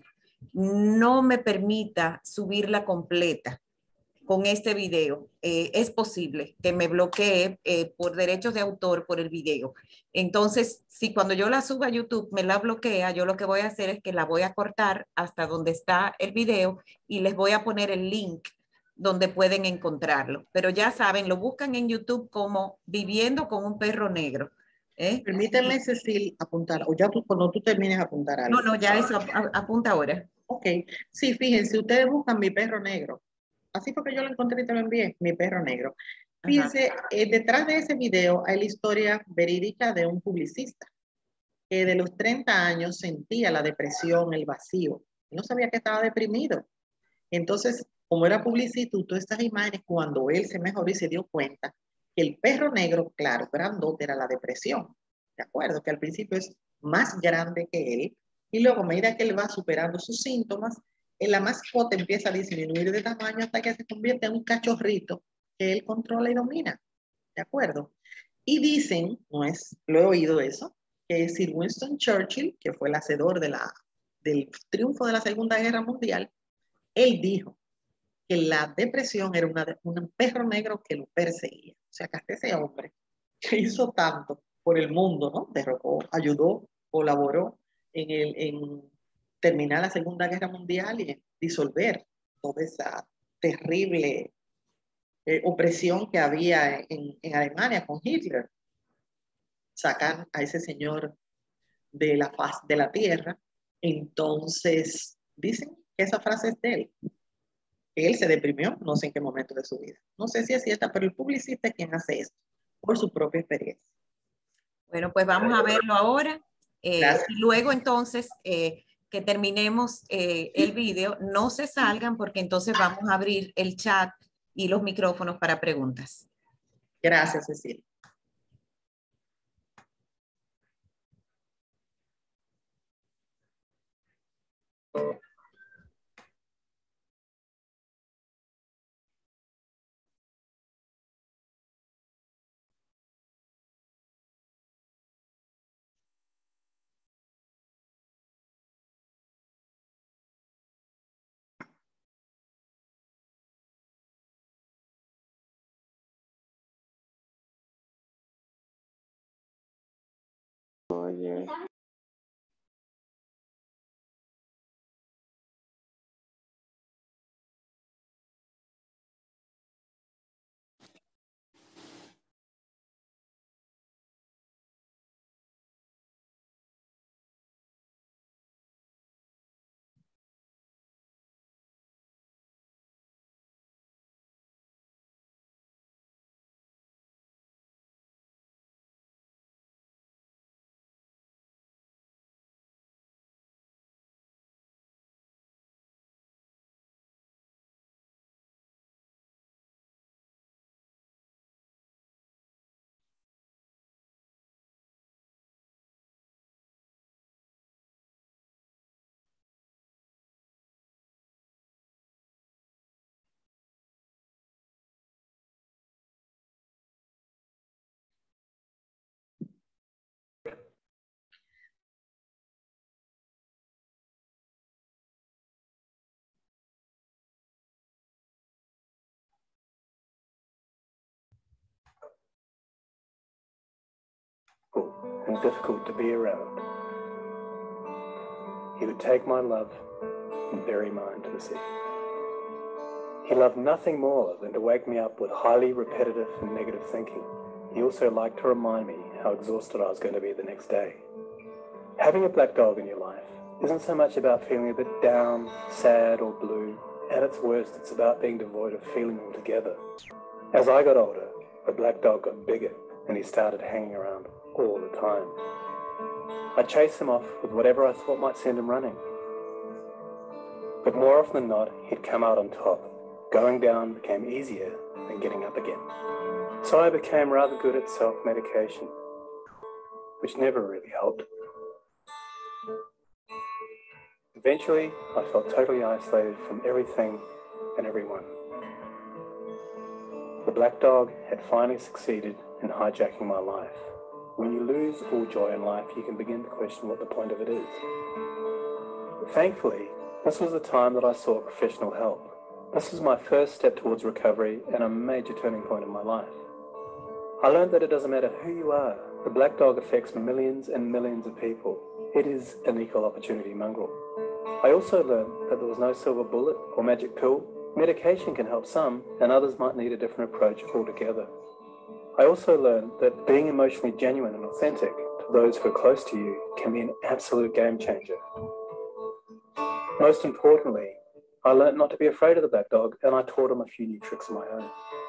A: no me permita subirla completa con este video. Es posible que me bloquee por derechos de autor por el video. Entonces, si cuando yo la suba a YouTube me la bloquea, yo lo que voy a hacer es que la voy a cortar hasta donde está el video y les voy a poner el link donde pueden encontrarlo. Pero ya saben, lo buscan en YouTube como Viviendo con un perro negro.
B: Permíteme, Cecil, apuntar, o ya tú, cuando tú termines, apuntar algo.
A: No, ya eso apunta ahora.
B: Ok, sí, fíjense, ustedes buscan Mi Perro Negro. Así fue que yo lo encontré y te lo envié, Mi Perro Negro. Fíjense, detrás de ese video hay la historia verídica de un publicista que de los 30 años sentía la depresión, el vacío. No sabía que estaba deprimido. Entonces, como era publicista, todas estas imágenes, cuando él se mejoró y se dio cuenta que el perro negro, claro, grandote, era la depresión. ¿De acuerdo? Que al principio es más grande que él y luego a medida que él va superando sus síntomas, la mascota empieza a disminuir de tamaño hasta que se convierte en un cachorrito que él controla y domina. ¿De acuerdo? Y dicen, no es, lo he oído eso, que Sir Winston Churchill, que fue el hacedor del triunfo de la Segunda Guerra Mundial, él dijo que la depresión era un perro negro que lo perseguía. O sea, que hasta ese hombre que hizo tanto por el mundo, ¿no? Derrocó, ayudó, colaboró en terminar la Segunda Guerra Mundial y en disolver toda esa terrible opresión que había en Alemania con Hitler. Sacar a ese señor de la faz de la tierra. Entonces, dicen que esa frase es de él. Él se deprimió, no sé en qué momento de su vida. No sé si es cierta, pero el publicista es quien hace esto, por su propia experiencia.
A: Bueno, pues vamos a verlo ahora. Y luego entonces que terminemos el video, no se salgan porque entonces vamos a abrir el chat y los micrófonos para preguntas.
B: Gracias, Cecilia.
C: Oye. And difficult to be around. He would take my love and bury mine to the sea. He loved nothing more than to wake me up with highly repetitive and negative thinking. He also liked to remind me how exhausted I was going to be the next day. Having a black dog in your life isn't so much about feeling a bit down, sad, or blue. At its worst, it's about being devoid of feeling altogether. As I got older, the black dog got bigger and he started hanging around all the time. I'd chase him off with whatever I thought might send him running. But more often than not, he'd come out on top. Going down became easier than getting up again. So I became rather good at self-medication, which never really helped. Eventually, I felt totally isolated from everything and everyone. The black dog had finally succeeded in hijacking my life. When you lose all joy in life, you can begin to question what the point of it is. Thankfully, This was the time that I sought professional help. This was my first step towards recovery and a major turning point in my life. I learned that it doesn't matter who you are, the black dog affects millions and millions of people. It is an equal opportunity mongrel. I also learned that there was no silver bullet or magic pill. Medication can help some, and others might need a different approach altogether. I also learned that being emotionally genuine and authentic to those who are close to you can be an absolute game changer. Most importantly, I learned not to be afraid of the black dog, and I taught him a few new tricks of my own.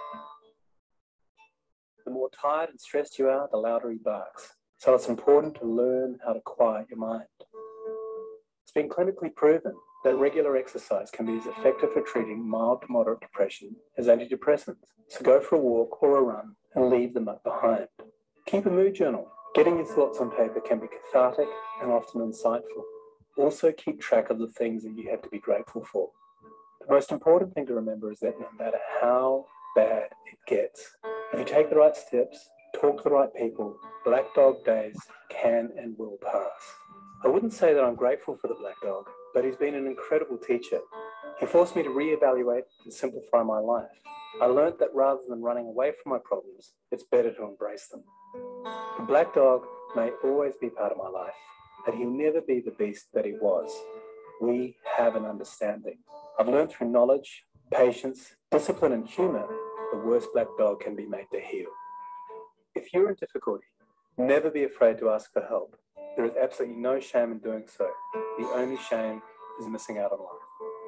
C: The more tired and stressed you are, the louder he barks. So it's important to learn how to quiet your mind. It's been clinically proven that regular exercise can be as effective for treating mild to moderate depression as antidepressants. So go for a walk or a run and leave them behind. Keep a mood journal. Getting your thoughts on paper can be cathartic and often insightful. Also keep track of the things that you have to be grateful for. The most important thing to remember is that no matter how bad it gets, if you take the right steps, talk to the right people, black dog days can and will pass. I wouldn't say that I'm grateful for the black dog, but he's been an incredible teacher. He forced me to reevaluate and simplify my life. I learned that rather than running away from my problems, it's better to embrace them. The black dog may always be part of my life, but he'll never be the beast that he was. We have an understanding. I've learned through knowledge, patience, discipline, and humor, the worst black dog can be made to heal. If you're in difficulty, never be afraid to ask for help. There is absolutely no shame in doing so. The only shame is missing out on life.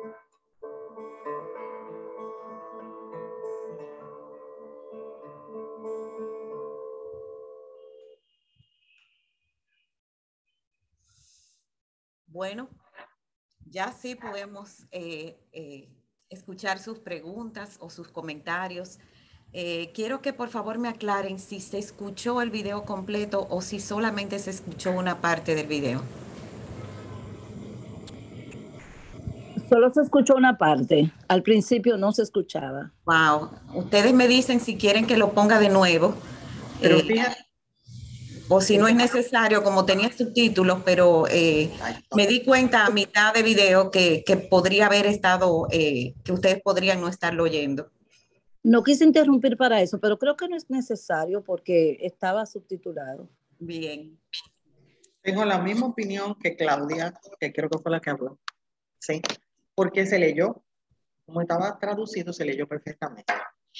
A: Bueno, ya sí podemos escuchar sus preguntas o sus comentarios. Quiero que por favor me aclaren si se escuchó el video completo o si solamente se escuchó una parte del video.
D: Solo se escuchó una parte. Al principio no se escuchaba.
A: Wow. Ustedes me dicen si quieren que lo ponga de nuevo.
B: Pero fíjate.
A: O si no es necesario, como tenía subtítulos, pero me di cuenta a mitad de video que podría haber estado, que ustedes podrían no estarlo oyendo.
D: No quise interrumpir para eso, pero creo que no es necesario porque estaba subtitulado.
A: Bien.
B: Tengo la misma opinión que Claudia, que creo que fue la que habló. Sí, porque se leyó, como estaba traducido, se leyó perfectamente.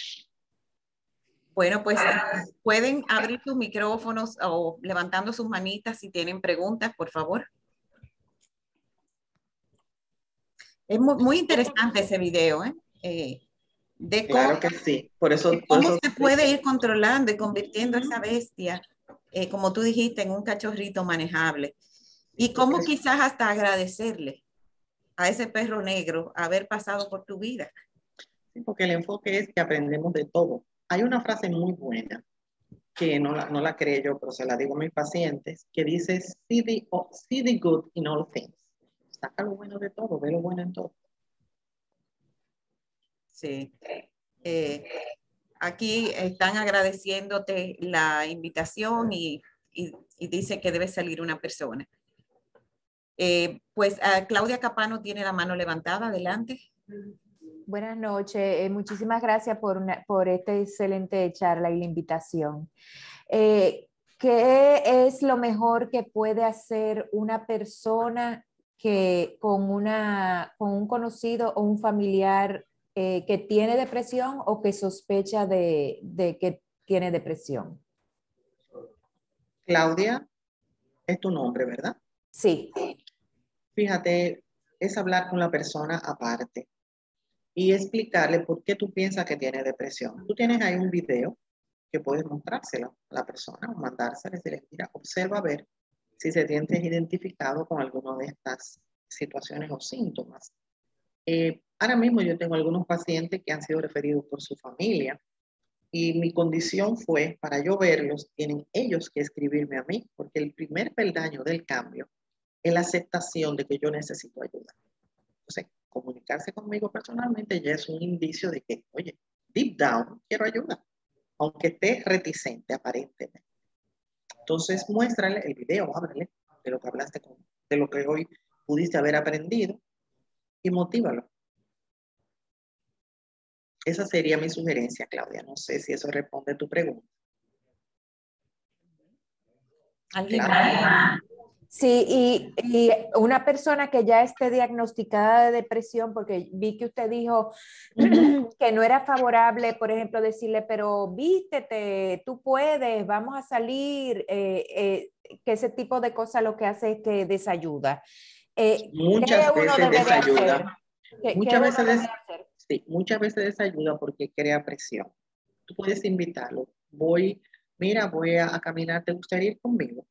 A: Bueno, pues pueden abrir sus micrófonos o levantando sus manitas si tienen preguntas, por favor. Es muy interesante ese video, de cómo,
B: claro que sí. Por eso
A: se puede ir controlando y convirtiendo esa bestia, como tú dijiste, en un cachorrito manejable. Y cómo quizás hasta agradecerle a ese perro negro haber pasado por tu vida.
B: Sí, porque el enfoque es que aprendemos de todo. Hay una frase muy buena que no la creé yo, pero se la digo a mis pacientes, que dice, see the good in all things. Saca lo bueno de todo, ve lo bueno en todo.
A: Sí. Aquí están agradeciéndote la invitación y dice que debe salir una persona. Pues Claudia Capano tiene la mano levantada. Adelante.
E: Buenas noches. Muchísimas gracias por esta excelente charla y la invitación. ¿Qué es lo mejor que puede hacer una persona con un conocido o un familiar que tiene depresión o que sospecha de que tiene depresión?
B: Claudia, es tu nombre, ¿verdad?
E: Sí.
B: Fíjate, es hablar con la persona aparte y explicarle por qué tú piensas que tiene depresión. Tú tienes ahí un video que puedes mostrárselo a la persona o mandárselo y decirle, mira, observa a ver si se siente identificado con alguna de estas situaciones o síntomas. Ahora mismo yo tengo algunos pacientes que han sido referidos por su familia y mi condición fue, para yo verlos, tienen ellos que escribirme a mí, porque el primer peldaño del cambio es la aceptación de que yo necesito ayuda. Entonces, comunicarse conmigo personalmente ya es un indicio de que, oye, deep down quiero ayuda, aunque esté reticente aparentemente. Entonces, muéstrale el video, háblale de lo que hablaste de lo que hoy pudiste haber aprendido y motívalo. Esa sería mi sugerencia, Claudia. No sé si eso responde a tu pregunta.
A: ¿Alguien
B: Claro.
A: más?
E: Sí, y una persona que ya esté diagnosticada de depresión, porque vi que usted dijo que no era favorable, por ejemplo, decirle, pero vístete, tú puedes, vamos a salir, que ese tipo de cosas lo que hace es que desayuda. ¿Qué
B: Muchas
E: uno
B: veces
E: debe de hacer?
B: desayuda.
E: ¿Qué
B: Muchas
E: uno
B: veces,
E: debe de hacer?
B: sí, muchas veces desayuda porque crea presión. Tú puedes invitarlo. Mira, voy a caminar, ¿te gustaría ir conmigo?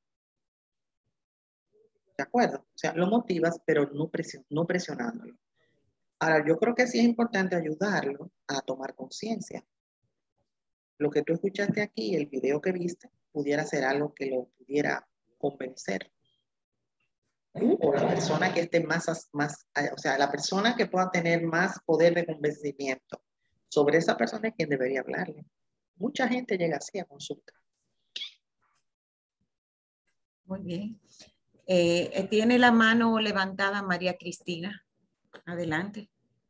B: ¿De acuerdo? O sea, lo motivas, pero no presionándolo. Ahora, yo creo que sí es importante ayudarlo a tomar conciencia. Lo que tú escuchaste aquí, el video que viste, pudiera ser algo que lo pudiera convencer. O la persona que esté o sea, la persona que pueda tener más poder de convencimiento sobre esa persona es quien debería hablarle. Mucha gente llega así a consulta.
A: Muy bien. Tiene la mano levantada María Cristina. Adelante.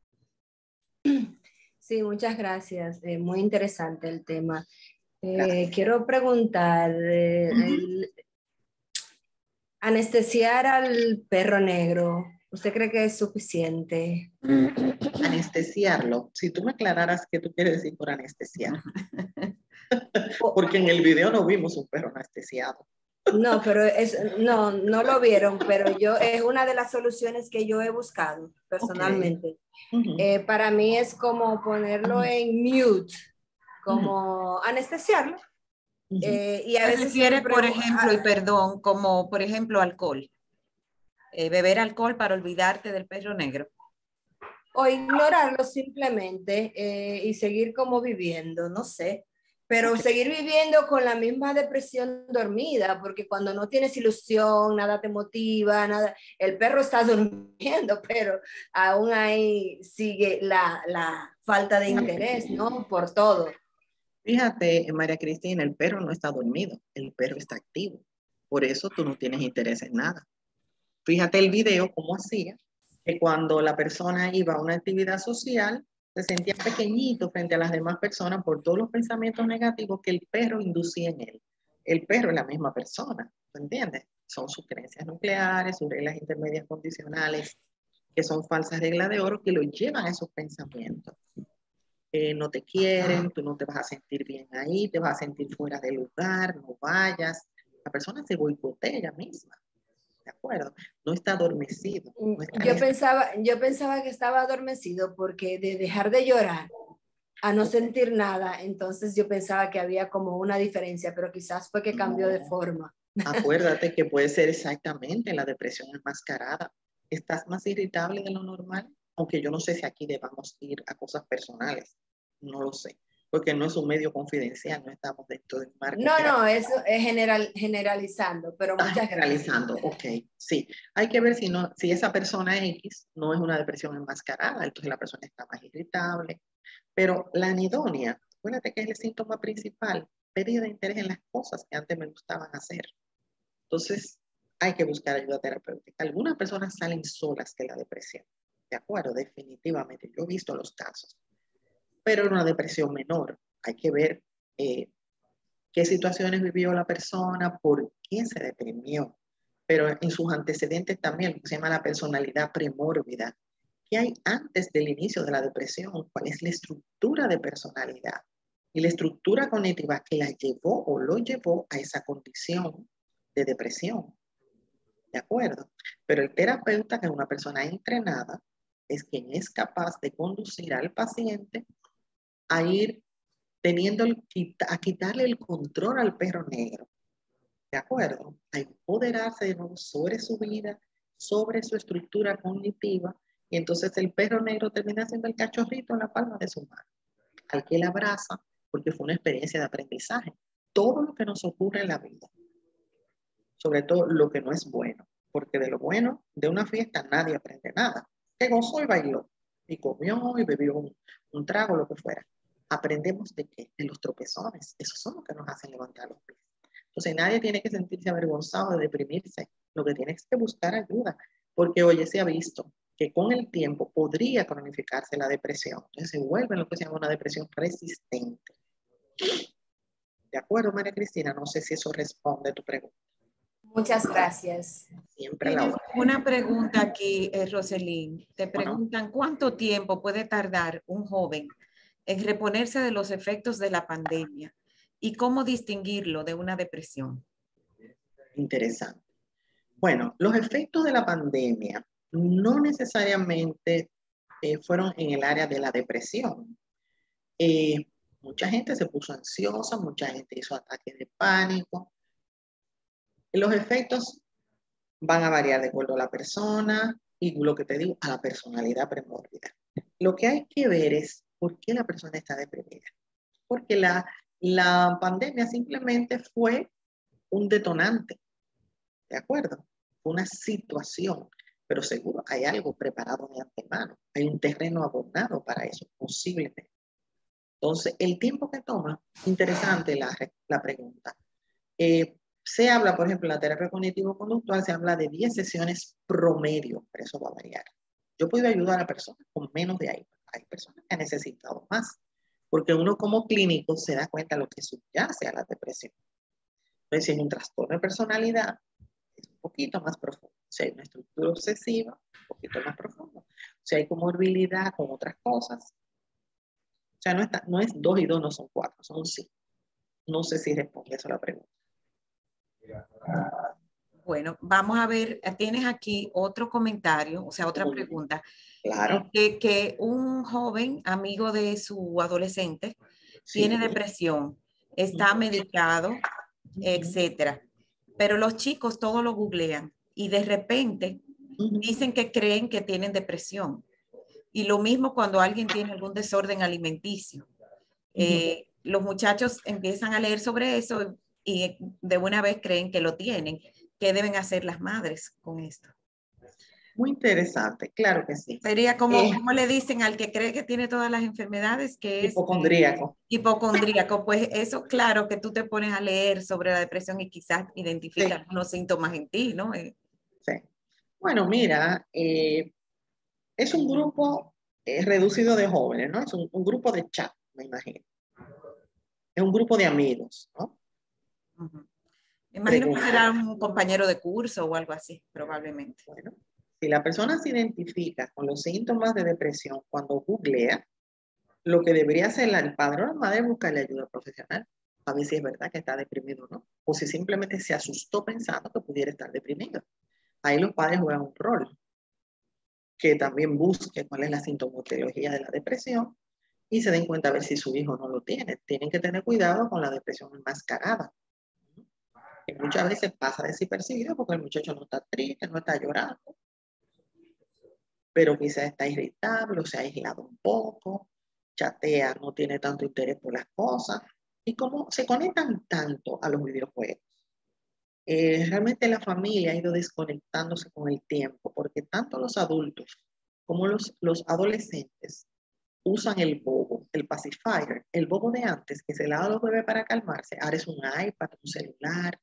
F: Sí, muchas gracias. Muy interesante el tema. Quiero preguntar, anestesiar al perro negro, ¿usted cree que es suficiente?
B: Anestesiarlo. Si tú me aclararas qué tú quieres decir por anestesiar. Porque en el video no vimos un perro anestesiado.
F: No, pero no lo vieron, pero es una de las soluciones que yo he buscado personalmente.
B: Okay.
F: Para mí es como ponerlo en mute, como anestesiarlo. Y a
A: ¿Se
F: veces
A: refiere, por ejemplo, y perdón, como por ejemplo alcohol? Beber alcohol para olvidarte del perro negro.
F: O ignorarlo simplemente y seguir como viviendo, no sé. Pero seguir viviendo con la misma depresión dormida, porque cuando no tienes ilusión, nada te motiva, nada, el perro está durmiendo, pero aún ahí sigue la falta de interés, ¿no? Por todo.
B: Fíjate, María Cristina, el perro no está dormido, el perro está activo. Por eso tú no tienes interés en nada. Fíjate el video, cómo hacía, que cuando la persona iba a una actividad social, se sentía pequeñito frente a las demás personas por todos los pensamientos negativos que el perro inducía en él. El perro es la misma persona, ¿me entiendes? Son sus creencias nucleares, sus reglas intermedias condicionales, que son falsas reglas de oro, que lo llevan a esos pensamientos. No te quieren, tú no te vas a sentir bien ahí, te vas a sentir fuera de lugar, no vayas. La persona se boicotea ella misma. ¿De acuerdo? No está adormecido. No está
F: Yo pensaba que estaba adormecido porque de dejar de llorar a no sentir nada, entonces yo pensaba que había como una diferencia, pero quizás fue que cambió de forma.
B: Acuérdate que puede ser exactamente la depresión enmascarada. Estás más irritable de lo normal, aunque yo no sé si aquí debamos ir a cosas personales. No lo sé, porque no es un medio confidencial, no estamos dentro del marco.
F: No, eso es generalizando, pero muchas
B: generalizando, ok, sí. Hay que ver si esa persona X no es una depresión enmascarada, entonces la persona está más irritable. Pero la anedonia, acuérdate que es el síntoma principal, pérdida de interés en las cosas que antes me gustaban hacer. Entonces, hay que buscar ayuda terapéutica. Algunas personas salen solas de la depresión, ¿de acuerdo? Definitivamente, yo he visto los casos. Pero en una depresión menor, hay que ver qué situaciones vivió la persona, por qué se deprimió, pero en sus antecedentes también, lo que se llama la personalidad premórbida. ¿Qué hay antes del inicio de la depresión? ¿Cuál es la estructura de personalidad? Y la estructura cognitiva que la llevó o lo llevó a esa condición de depresión. ¿De acuerdo? Pero el terapeuta, que es una persona entrenada, es quien es capaz de conducir al paciente a ir a quitarle el control al perro negro. ¿De acuerdo? A empoderarse de nuevo sobre su vida, sobre su estructura cognitiva, y entonces el perro negro termina siendo el cachorrito en la palma de su mano, al que él abraza, porque fue una experiencia de aprendizaje. Todo lo que nos ocurre en la vida, sobre todo lo que no es bueno, porque de lo bueno de una fiesta nadie aprende nada. Que gozó y bailó, y comió y bebió un trago, lo que fuera. Aprendemos de qué? De los tropezones. Esos son los que nos hacen levantar los pies. Entonces nadie tiene que sentirse avergonzado de deprimirse. Lo que tiene es que buscar ayuda. Porque, oye, se ha visto que con el tiempo podría cronificarse la depresión. Entonces se vuelve lo que se llama una depresión resistente. ¿De acuerdo, María Cristina? No sé si eso responde a tu pregunta.
F: Muchas gracias.
B: Siempre la
A: Tienes
B: hora.
A: una pregunta aquí, Roselyn. Te
B: Bueno.
A: preguntan cuánto tiempo puede tardar un joven en reponerse de los efectos de la pandemia y cómo distinguirlo de una depresión.
B: Interesante. Bueno, los efectos de la pandemia no necesariamente fueron en el área de la depresión. Mucha gente se puso ansiosa, mucha gente hizo ataques de pánico. Los efectos van a variar de acuerdo a la persona y lo que te digo, a la personalidad premórbida. Lo que hay que ver es por qué la persona está deprimida. Porque la pandemia simplemente fue un detonante, ¿de acuerdo? Fue una situación, pero seguro hay algo preparado de antemano, hay un terreno abonado para eso, posiblemente. Entonces, el tiempo que toma, interesante la pregunta. Se habla, por ejemplo, en la terapia cognitivo-conductual, se habla de 10 sesiones promedio, pero eso va a variar. Yo puedo ayudar a personas con menos de ahí. Hay personas que han necesitado más, porque uno como clínico se da cuenta de lo que subyace a la depresión. Entonces, si es un trastorno de personalidad, es un poquito más profundo. Si hay una estructura obsesiva, un poquito más profundo. Si hay comorbilidad con otras cosas. O sea, no es 2 y 2 no son 4, son 5. No sé si responde eso a la pregunta.
A: Bueno, vamos a ver, tienes aquí otro comentario, o sea, otra pregunta.
B: Claro.
A: Que un joven amigo de su adolescente tiene depresión, está medicado, etcétera. Pero los chicos todo lo googlean y de repente dicen que creen que tienen depresión. Y lo mismo cuando alguien tiene algún desorden alimenticio. Los muchachos empiezan a leer sobre eso y de una vez creen que lo tienen. ¿Qué deben hacer las madres con esto?
B: Muy interesante, claro que sí.
A: Sería como, ¿cómo le dicen al que cree que tiene todas las enfermedades? Que es
B: hipocondríaco.
A: Hipocondríaco. Pues eso, claro, que tú te pones a leer sobre la depresión y quizás identificas unos síntomas en ti, ¿no?
B: Sí. Bueno, mira, es un grupo reducido de jóvenes, ¿no? Es un grupo de chat, me imagino. Es un grupo de amigos, ¿no?
A: Me imagino que será un compañero de curso o algo así, probablemente.
B: Bueno, si la persona se identifica con los síntomas de depresión cuando googlea, lo que debería hacer el padre o la madre es buscarle ayuda profesional, a ver si es verdad que está deprimido o no, o si simplemente se asustó pensando que pudiera estar deprimido. Ahí los padres juegan un rol, que también busque cuál es la sintomatología de la depresión y se den cuenta a ver si su hijo no lo tiene. Tienen que tener cuidado con la depresión enmascarada, que muchas veces pasa desapercibido porque el muchacho no está triste, no está llorando, pero quizás está irritable o se ha aislado un poco, chatea, no tiene tanto interés por las cosas, y como se conectan tanto a los videojuegos. Realmente la familia ha ido desconectándose con el tiempo, porque tanto los adultos como los adolescentes usan el bobo, el pacifier, el bobo de antes, que se le daba a los bebés para calmarse, ahora es un iPad, un celular,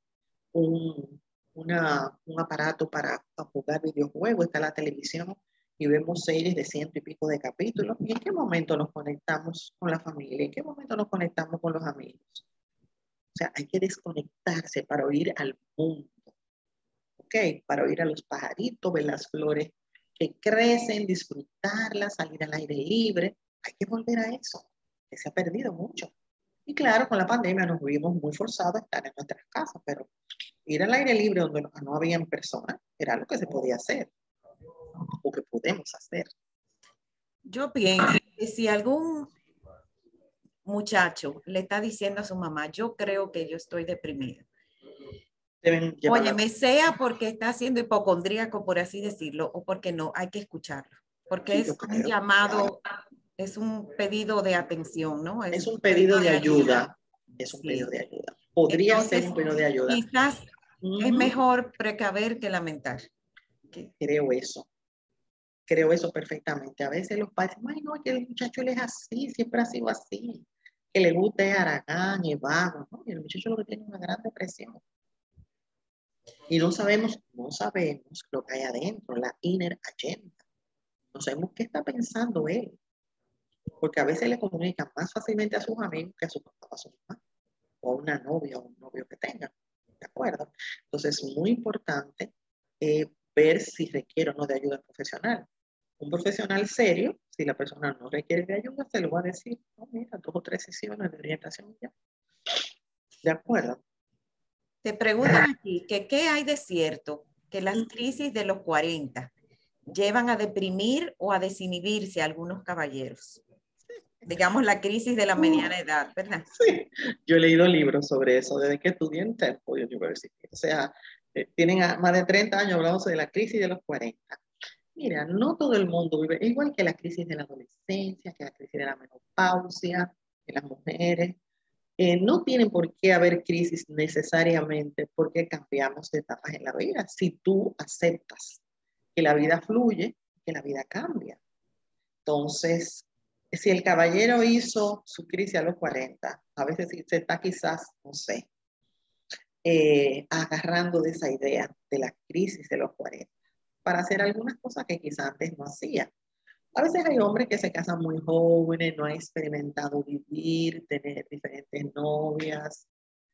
B: un aparato para jugar videojuegos, está la televisión y vemos series de 100 y pico de capítulos. ¿Y en qué momento nos conectamos con la familia? ¿En qué momento nos conectamos con los amigos? O sea, hay que desconectarse para oír al mundo, ¿ok? Para oír a los pajaritos, ver las flores que crecen, disfrutarlas, salir al aire libre. Hay que volver a eso, que se ha perdido mucho. Y claro, con la pandemia nos vimos muy forzados a estar en nuestras casas, pero ir al aire libre donde no habían personas era lo que se podía hacer, o que podemos hacer.
A: Yo pienso que si algún muchacho le está diciendo a su mamá, yo creo que yo estoy deprimido. Oye, me sea porque está siendo hipocondríaco, por así decirlo, o porque no, hay que escucharlo. Porque es un llamado, es un pedido de atención, ¿no?
B: Es un pedido de ayuda. Es un pedido de ayuda. Podría ser un pedido de ayuda.
A: Quizás es mejor precaver que lamentar.
B: Creo eso. Creo eso perfectamente. A veces los padres, ay no, que el muchacho él es así, siempre ha sido así. Que le guste haragán y vago, ¿no? Y el muchacho lo que tiene es una gran depresión. Y no sabemos lo que hay adentro, la inner agenda. No sabemos qué está pensando él, porque a veces le comunican más fácilmente a sus amigos que a su papá o a su mamá, o a una novia o un novio que tengan, ¿de acuerdo? Entonces es muy importante ver si requiere o no de ayuda profesional. Un profesional serio, si la persona no requiere de ayuda, se lo va a decir, no, mira, 2 o 3 sesiones de orientación ya. ¿De acuerdo?
A: Te preguntan aquí que qué hay de cierto que las crisis de los 40 llevan a deprimir o a desinhibirse a algunos caballeros. Digamos la crisis de la mediana edad, ¿verdad?
B: Sí, yo he leído libros sobre eso desde que estudié en Temple University. O sea, tienen más de 30 años hablando de la crisis de los 40. Mira, no todo el mundo vive, igual que la crisis de la adolescencia, que la crisis de la menopausia, de las mujeres. No tienen por qué haber crisis necesariamente porque cambiamos de etapas en la vida. Si tú aceptas que la vida fluye, que la vida cambia. Entonces, si el caballero hizo su crisis a los 40, a veces se está quizás, no sé, agarrando de esa idea de la crisis de los 40 para hacer algunas cosas que quizás antes no hacía. A veces hay hombres que se casan muy jóvenes, no han experimentado vivir, tener diferentes novias,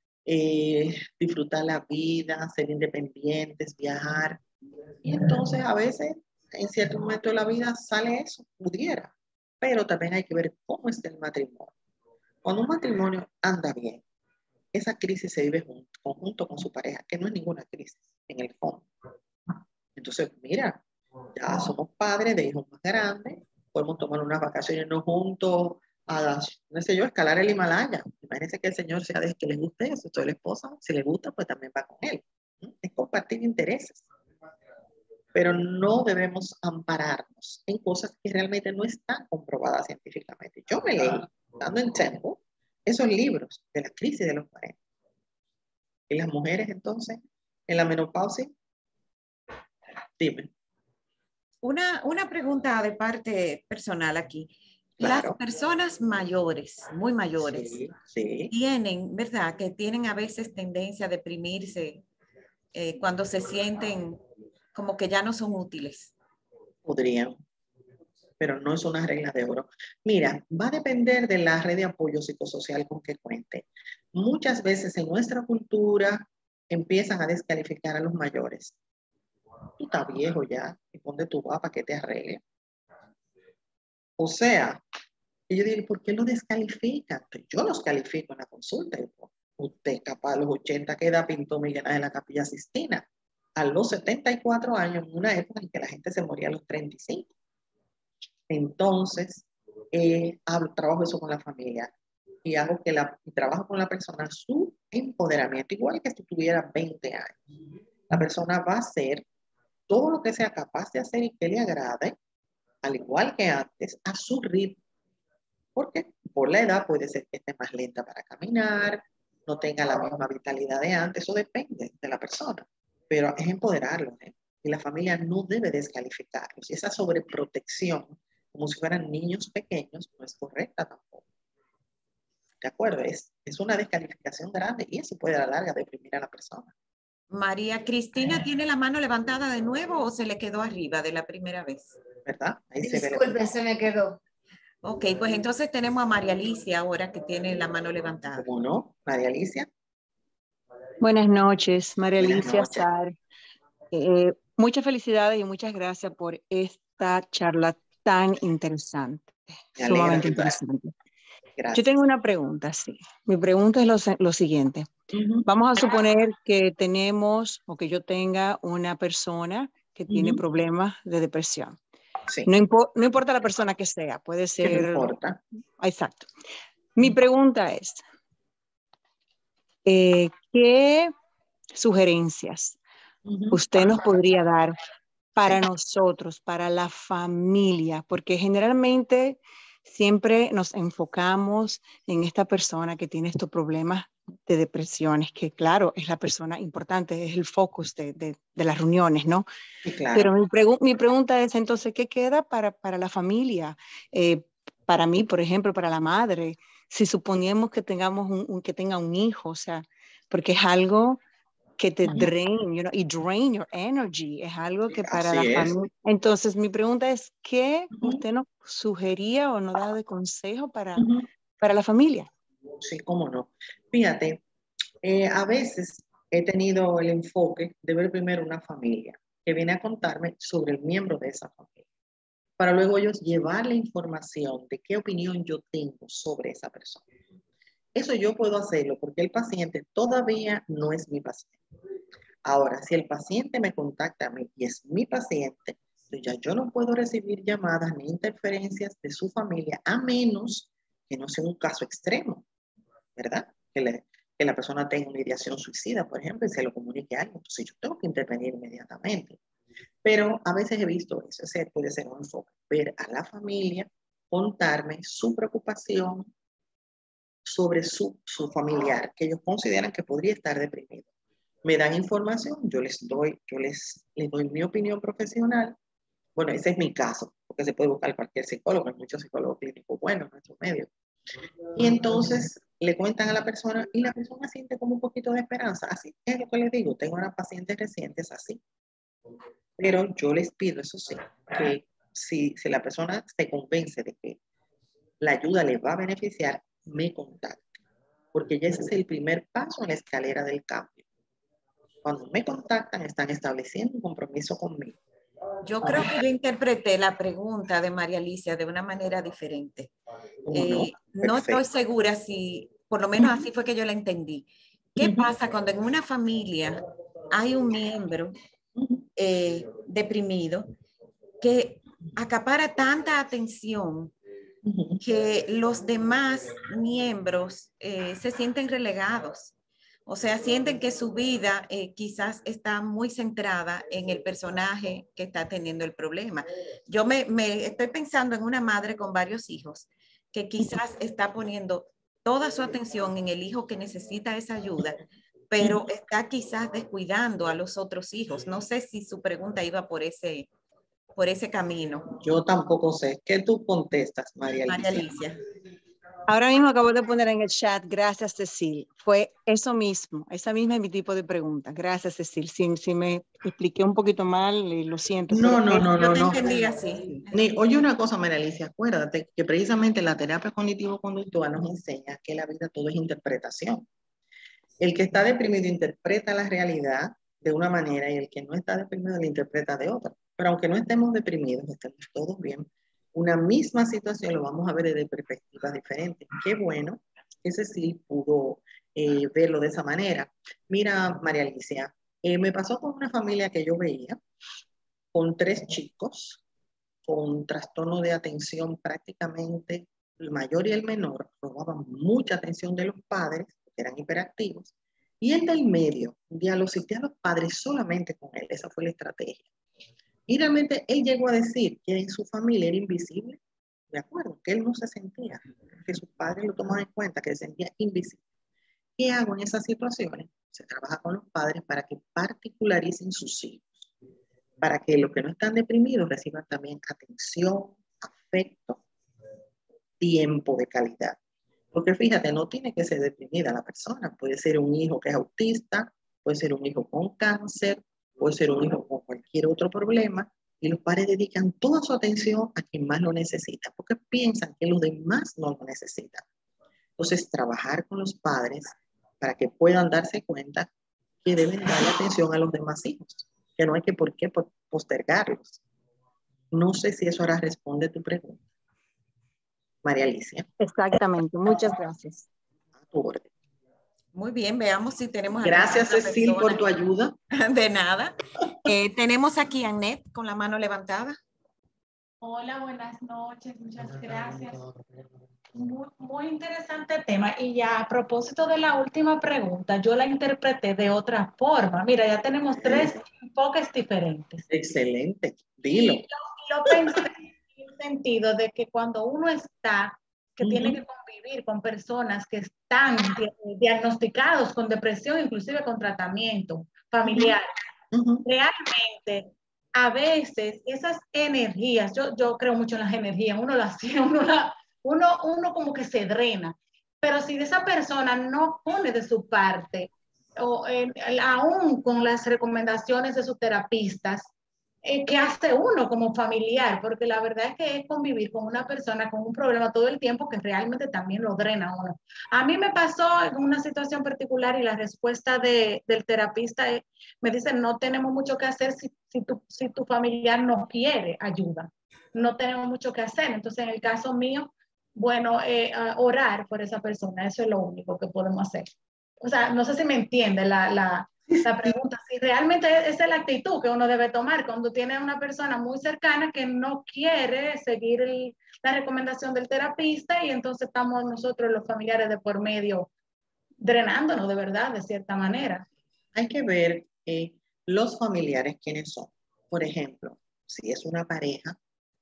B: disfrutar la vida, ser independientes, viajar. Y entonces a veces en cierto momento de la vida sale eso, pudiera. Pero también hay que ver cómo está el matrimonio. Cuando un matrimonio anda bien, esa crisis se vive junto con su pareja, que no es ninguna crisis en el fondo. Entonces, mira, ya somos padres de hijos más grandes, podemos tomar unas vacaciones no juntos a, no sé yo, escalar el Himalaya. Imagínense que el señor sea de que les guste eso, soy la esposa, si le gusta, pues también va con él. Es compartir intereses. Pero no debemos ampararnos en cosas que realmente no están comprobadas científicamente. Yo me leí, estando en Temple, esos libros de la crisis de los 40. Y las mujeres, entonces, en la menopausia, dime.
A: Una pregunta de parte personal aquí.
B: Claro.
A: Las personas mayores, muy mayores,
B: Sí, sí.
A: tienen, ¿verdad? Que tienen a veces tendencia a deprimirse cuando se sienten como que ya no son útiles.
B: Podrían, pero no es una regla de oro. Mira, va a depender de la red de apoyo psicosocial con que cuente. Muchas veces en nuestra cultura empiezan a descalificar a los mayores. Tú estás viejo ya, ¿y dónde tú vas para que te arregle? O sea, yo digo, ¿por qué lo descalifican? Yo los califico en la consulta. Usted capaz a los 80 que edad pintó Miguel Ángel en la Capilla Sistina. A los 74 años, en una época en que la gente se moría a los 35. Entonces, trabajo eso con la familia y hago que trabajo con la persona su empoderamiento, igual que si tuviera 20 años. La persona va a hacer todo lo que sea capaz de hacer y que le agrade, al igual que antes, a su ritmo. Porque por la edad puede ser que esté más lenta para caminar, no tenga la misma vitalidad de antes, eso depende de la persona. Pero es empoderarlo, ¿eh? Y la familia no debe descalificarlos. Y esa sobreprotección, como si fueran niños pequeños, no es correcta tampoco. ¿De acuerdo? Es una descalificación grande y eso puede a la larga deprimir a la persona.
A: María Cristina, ¿tiene la mano levantada de nuevo o se le quedó arriba de la primera vez?
B: ¿Verdad? Ahí
F: Disculpen, se me quedó.
A: Ok, pues entonces tenemos a María Alicia ahora que tiene la mano levantada.
B: ¿Cómo no? María Alicia.
G: Buenas noches, María
B: Buenas
G: Alicia
B: noches.
G: Sar. Muchas felicidades y muchas gracias por esta charla tan interesante, sumamente interesante.
B: Gracias.
G: Yo tengo una pregunta, sí. Mi pregunta es lo siguiente. Vamos a suponer que tenemos o que yo tenga una persona que tiene problemas de depresión.
B: Sí.
G: No importa la persona que sea, puede ser...
B: Que no importa.
G: Exacto. Mi pregunta es, ¿qué sugerencias usted nos podría dar para nosotros, para la familia? Porque generalmente siempre nos enfocamos en esta persona que tiene estos problemas de depresiones, que claro, es la persona importante, es el focus de las reuniones, ¿no?
B: Sí, claro.
G: Pero mi pregunta es entonces, ¿qué queda para la familia? Para mí, por ejemplo, para la madre, si suponemos que tengamos que tenga un hijo, o sea, porque es algo que te drain, y drain your energy. Es algo que para la
B: Así es.
G: familia. Entonces, mi pregunta es, ¿qué usted nos sugería o nos da de consejo para la familia?
B: Sí, cómo no. Fíjate, a veces he tenido el enfoque de ver primero una familia que viene a contarme sobre el miembro de esa familia, para luego ellos llevar la información de qué opinión yo tengo sobre esa persona. Eso yo puedo hacerlo porque el paciente todavía no es mi paciente. Ahora, si el paciente me contacta a mí y es mi paciente, pues ya yo no puedo recibir llamadas ni interferencias de su familia, a menos que no sea un caso extremo, ¿verdad? Que la persona tenga una ideación suicida, por ejemplo, y se lo comunique a alguien. Entonces yo tengo que intervenir inmediatamente. Pero a veces he visto eso, ese puede ser un enfoque, ver a la familia, contarme su preocupación sobre su familiar, que ellos consideran que podría estar deprimido. Me dan información, yo les doy mi opinión profesional. Bueno, ese es mi caso, porque se puede buscar cualquier psicólogo, hay muchos psicólogos clínicos buenos en nuestro medio. Y entonces le cuentan a la persona y la persona siente como un poquito de esperanza. Así es lo que les digo, tengo unas pacientes recientes así. Pero yo les pido, eso sí, que si la persona se convence de que la ayuda le va a beneficiar, me contacte. Porque ya ese es el primer paso en la escalera del cambio. Cuando me contactan, están estableciendo un compromiso conmigo.
A: Yo creo que yo interpreté la pregunta de María Alicia de una manera diferente. No estoy segura si, por lo menos así fue que yo la entendí. ¿Qué pasa cuando en una familia hay un miembro deprimido que acapara tanta atención que los demás miembros se sienten relegados? O sea, sienten que su vida quizás está muy centrada en el personaje que está teniendo el problema. Yo me estoy pensando en una madre con varios hijos que quizás está poniendo toda su atención en el hijo que necesita esa ayuda, pero está quizás descuidando a los otros hijos. No sé si su pregunta iba por ese camino.
B: Yo tampoco sé. ¿Qué tú contestas, María Alicia?
A: María Alicia.
G: Ahora mismo acabo de poner en el chat, gracias Cecil. Fue eso mismo, esa misma es mi tipo de pregunta. Gracias Cecil. Si me expliqué un poquito mal, lo siento.
B: No.
A: Yo te entendí así.
B: Oye, una cosa, María Alicia, acuérdate que precisamente la terapia cognitivo-conductual nos enseña que la vida todo es interpretación. El que está deprimido interpreta la realidad de una manera y el que no está deprimido la interpreta de otra. Pero aunque no estemos deprimidos, estemos todos bien, una misma situación lo vamos a ver desde perspectivas diferentes. Qué bueno que Cecil pudo verlo de esa manera. Mira, María Alicia, me pasó con una familia que yo veía, con 3 chicos, con trastorno de atención prácticamente, el mayor y el menor robaban mucha atención de los padres, que eran hiperactivos, y el del medio dialogicé a los padres solamente con él. Esa fue la estrategia. Y realmente él llegó a decir que en su familia era invisible, de acuerdo, que él no se sentía, que sus padres lo tomaban en cuenta, que se sentía invisible. ¿Qué hago en esas situaciones? Se trabaja con los padres para que particularicen sus hijos, para que los que no están deprimidos reciban también atención, afecto, tiempo de calidad. Porque fíjate, no tiene que ser deprimida la persona, puede ser un hijo que es autista, puede ser un hijo con cáncer, puede ser un hijo con cualquier otro problema, y los padres dedican toda su atención a quien más lo necesita, porque piensan que los demás no lo necesitan. Entonces, trabajar con los padres para que puedan darse cuenta que deben darle atención a los demás hijos, que no hay que por qué postergarlos. No sé si eso ahora responde a tu pregunta, María Alicia.
G: Exactamente, muchas gracias.
B: A tu orden.
A: Muy bien, veamos si tenemos...
B: Gracias, Cecil, por tu ayuda.
A: De nada. Tenemos aquí a Annette con la mano levantada.
H: Hola, buenas noches, muchas gracias. Muy interesante tema. Y ya a propósito de la última pregunta, yo la interpreté de otra forma. Mira, ya tenemos 3 enfoques diferentes.
B: Excelente, dilo.
H: Y lo pensé en el sentido de que cuando uno tiene que convivir con personas que están diagnosticados con depresión, inclusive con tratamiento familiar, realmente a veces esas energías, yo creo mucho en las energías, uno como que se drena, pero si esa persona no pone de su parte, aún con las recomendaciones de sus terapistas, ¿qué hace uno como familiar? Porque la verdad es que es convivir con una persona con un problema todo el tiempo que realmente también lo drena a uno. A mí me pasó en una situación particular y la respuesta del terapista me dice, no tenemos mucho que hacer si tu familiar no quiere ayuda. No tenemos mucho que hacer. Entonces, en el caso mío, bueno, orar por esa persona, eso es lo único que podemos hacer. O sea, no sé si me entiende la pregunta, si realmente esa es la actitud que uno debe tomar cuando tiene una persona muy cercana que no quiere seguir la recomendación del terapista y entonces estamos nosotros los familiares de por medio drenándonos de verdad, de cierta manera.
B: Hay que ver los familiares quiénes son. Por ejemplo, si es una pareja,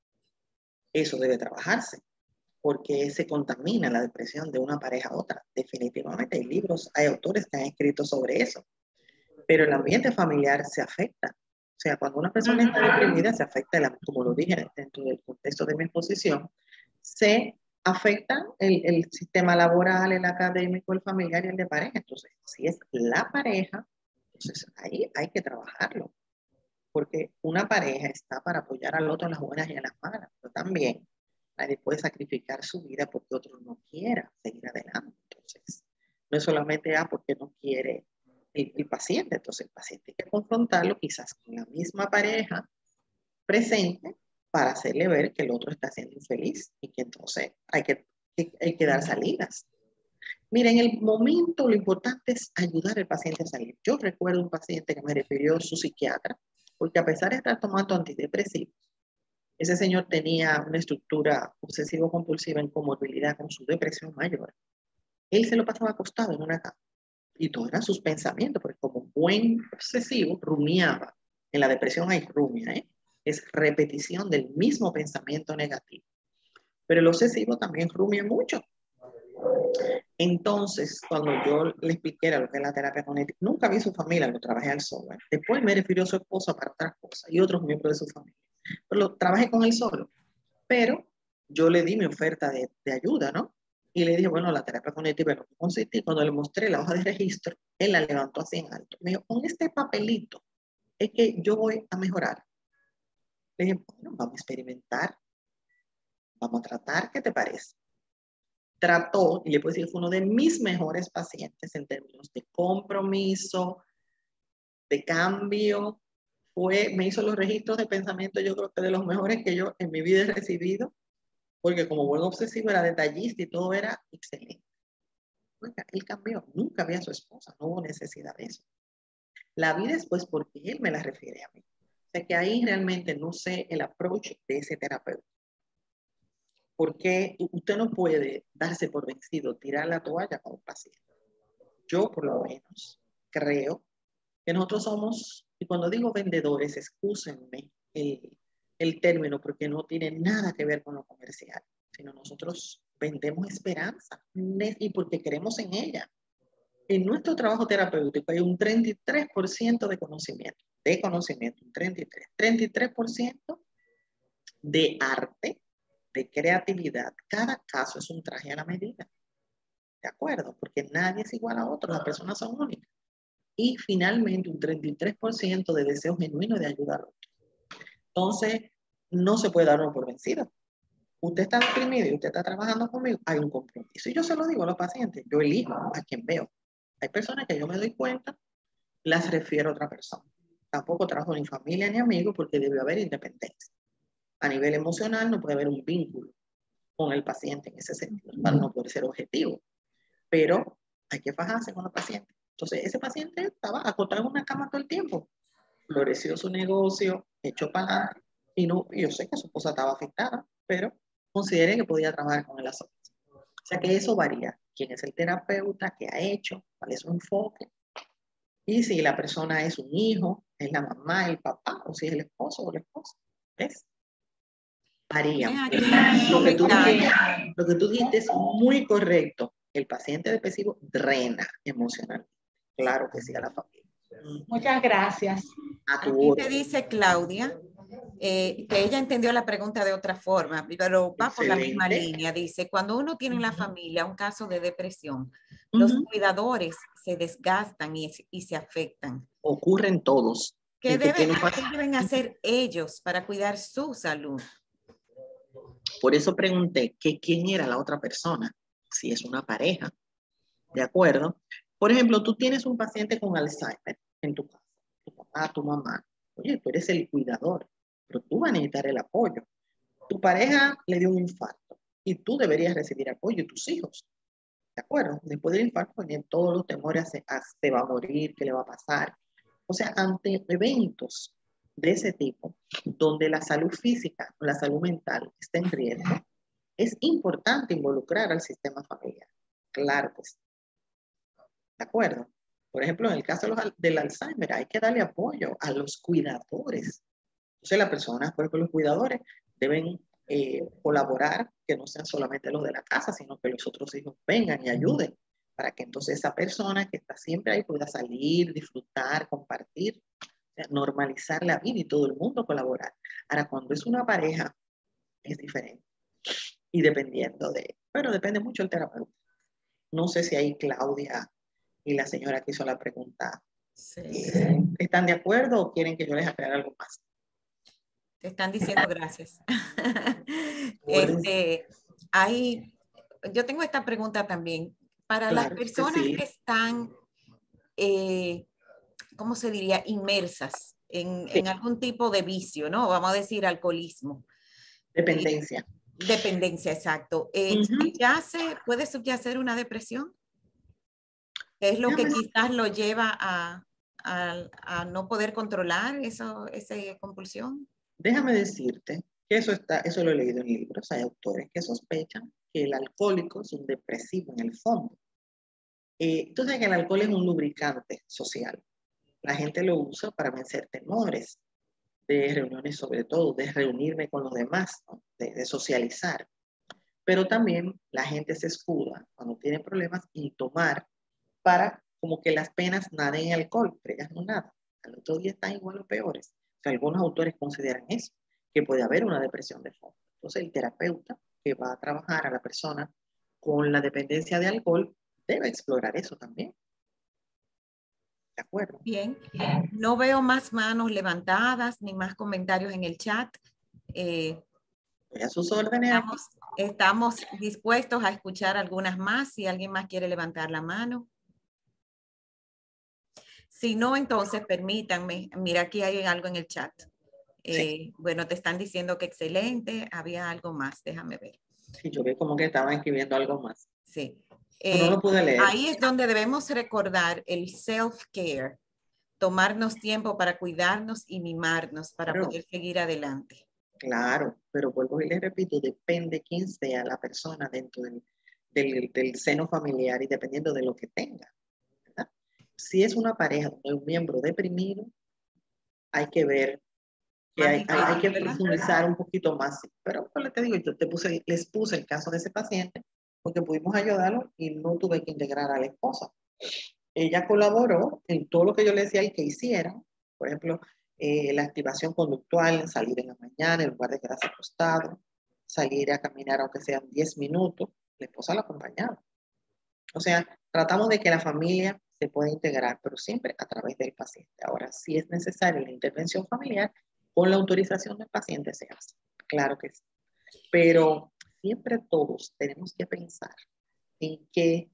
B: eso debe trabajarse, porque se contamina la depresión de una pareja a otra. Definitivamente hay libros, hay autores que han escrito sobre eso. Pero el ambiente familiar se afecta. O sea, cuando una persona está deprimida, se afecta, como lo dije dentro del contexto de mi exposición, se afecta el sistema laboral, el académico, el familiar y el de pareja. Entonces, si es la pareja, entonces ahí hay que trabajarlo. Porque una pareja está para apoyar al otro en las buenas y en las malas, pero también nadie puede sacrificar su vida porque otro no quiera seguir adelante. Entonces, no es solamente porque no quiere el paciente. Entonces el paciente hay que confrontarlo quizás con la misma pareja presente para hacerle ver que el otro está siendo infeliz y que entonces hay que dar salidas. Miren, en el momento lo importante es ayudar al paciente a salir. Yo recuerdo un paciente que me refirió su psiquiatra, porque a pesar de estar tomando antidepresivos, ese señor tenía una estructura obsesivo-compulsiva en comorbilidad con su depresión mayor. Él se lo pasaba acostado en una cama. Y todos eran sus pensamientos, porque como buen obsesivo, rumiaba. En la depresión hay rumia, es repetición del mismo pensamiento negativo. Pero el obsesivo también rumia mucho. Entonces, cuando yo le expliqué lo que es la terapia cognitiva, nunca vi su familia, lo trabajé al solo. Después me refirió a su esposa para otras cosas y otros miembros de su familia. Pero lo trabajé con él solo. Pero yo le di mi oferta de ayuda, ¿no? Y le dije, bueno, la terapia cognitiva en lo que consiste. Y cuando le mostré la hoja de registro, él la levantó así en alto. Me dijo, con este papelito es que yo voy a mejorar. Le dije, bueno, vamos a experimentar. Vamos a tratar, ¿qué te parece? Trató, y le puedo decir que fue uno de mis mejores pacientes en términos de compromiso, de cambio. Me hizo los registros de pensamiento, yo creo que de los mejores que yo en mi vida he recibido, porque como buen obsesivo era detallista y todo era excelente. Oiga, él cambió, nunca vi a su esposa, no hubo necesidad de eso. La vi después porque él me la refiere a mí. O sea que ahí realmente no sé el approach de ese terapeuta. Porque usted no puede darse por vencido, tirar la toalla con un paciente. Yo por lo menos creo que nosotros somos, y cuando digo vendedores, excúsenme el término porque no tiene nada que ver con lo comercial, sino nosotros vendemos esperanza y porque creemos en ella. En nuestro trabajo terapéutico hay un 33% de conocimiento, un 33% de arte, de creatividad. Cada caso es un traje a la medida, ¿de acuerdo? Porque nadie es igual a otro, las personas son únicas. Y finalmente un 33% de deseo genuino de ayudar a otro. Entonces, no se puede dar uno por vencido. Usted está deprimido y usted está trabajando conmigo, hay un compromiso. Y yo se lo digo a los pacientes, yo elijo a quien veo. Hay personas que yo me doy cuenta, las refiero a otra persona. Tampoco trabajo ni familia ni amigos porque debe haber independencia. A nivel emocional no puede haber un vínculo con el paciente en ese sentido, para no poder ser objetivo. Pero hay que fajarse con el paciente. Entonces, ese paciente estaba acostado en una cama todo el tiempo. Floreció su negocio, echó para adelante. Y yo sé que su esposa estaba afectada, pero consideré que podía trabajar con él a solas. O sea que eso varía. ¿Quién es el terapeuta? ¿Qué ha hecho? ¿Cuál es su enfoque? Y si la persona es un hijo, es la mamá, el papá, o si es el esposo o la esposa. ¿Ves? Varía. Lo que tú dijiste es muy correcto. El paciente depresivo drena emocionalmente. Claro que sí, a la familia.
H: Muchas gracias.
A: Aquí te dice Claudia que ella entendió la pregunta de otra forma, pero va por la misma línea. Dice, cuando uno tiene en la familia un caso de depresión, los cuidadores se desgastan y se afectan.
B: Ocurren todos.
A: ¿Qué deben hacer ellos para cuidar su salud?
B: Por eso pregunté que quién era la otra persona, si es una pareja, ¿de acuerdo? Por ejemplo, tú tienes un paciente con Alzheimer en tu casa, tu papá, tu mamá. Oye, tú eres el cuidador, pero tú vas a necesitar el apoyo. Tu pareja le dio un infarto y tú deberías recibir apoyo, tus hijos. ¿De acuerdo? Después del infarto vienen todos los temores a se va a morir, qué le va a pasar. O sea, ante eventos de ese tipo, donde la salud física o la salud mental está en riesgo, es importante involucrar al sistema familiar. Claro que sí. ¿De acuerdo? Por ejemplo, en el caso del Alzheimer, hay que darle apoyo a los cuidadores. Entonces, las personas, por ejemplo, los cuidadores deben colaborar, que no sean solamente los de la casa, sino que los otros hijos vengan y ayuden, para que entonces esa persona que está siempre ahí pueda salir, disfrutar, compartir, o sea, normalizar la vida y todo el mundo colaborar. Ahora, cuando es una pareja, es diferente. Y dependiendo pero depende mucho del terapeuta. No sé si ahí Claudia y la señora que hizo la pregunta, sí, ¿están de acuerdo o quieren que yo les aclare algo más?
A: Te están diciendo gracias. Yo tengo esta pregunta también. Para las personas que están, ¿cómo se diría? Inmersas en algún tipo de vicio, ¿no? Vamos a decir alcoholismo.
B: Dependencia.
A: Dependencia, exacto. ¿Puede subyacer una depresión? ¿Es lo que quizás lo lleva a no poder controlar esa compulsión?
B: Déjame decirte que eso lo he leído en libros. Hay autores que sospechan que el alcohólico es un depresivo en el fondo. Tú sabes que el alcohol es un lubricante social. La gente lo usa para vencer temores de reuniones, sobre todo, de reunirme con los demás, ¿no? de socializar. Pero también la gente se escuda cuando tiene problemas y tomar para como que las penas naden en alcohol, pero ellas no nadan. Al otro día están igual o peores. O sea, algunos autores consideran eso, que puede haber una depresión de fondo. Entonces, el terapeuta que va a trabajar a la persona con la dependencia de alcohol debe explorar eso también. ¿De acuerdo?
A: Bien. No veo más manos levantadas ni más comentarios en el chat.
B: Voy a sus órdenes.
A: Estamos dispuestos a escuchar algunas más. Si alguien más quiere levantar la mano. Si no, entonces permítanme. Mira, aquí hay algo en el chat. Sí. Bueno, te están diciendo que excelente. Había algo más. Déjame ver.
B: Sí, yo veo como que estaban escribiendo algo más.
A: Sí.
B: No lo pude leer.
A: Ahí es donde debemos recordar el self-care. Tomarnos tiempo para cuidarnos y mimarnos para poder seguir adelante.
B: Claro, pero vuelvo y les repito, depende quién sea la persona dentro del seno familiar y dependiendo de lo que tenga. ¿Verdad? Si es una pareja donde hay un miembro deprimido, hay que ver que hay que profundizar un poquito más. Pero pues, te digo, yo les puse el caso de ese paciente porque pudimos ayudarlo y no tuve que integrar a la esposa. Ella colaboró en todo lo que yo le decía que hiciera, por ejemplo, la activación conductual, salir en la mañana en lugar de quedarse acostado, salir a caminar aunque sean 10 minutos, la esposa la acompañaba. O sea, tratamos de que la familia se pueda integrar, pero siempre a través del paciente. Ahora, si es necesaria la intervención familiar, con la autorización del paciente se hace. Claro que sí. Pero siempre todos tenemos que pensar en que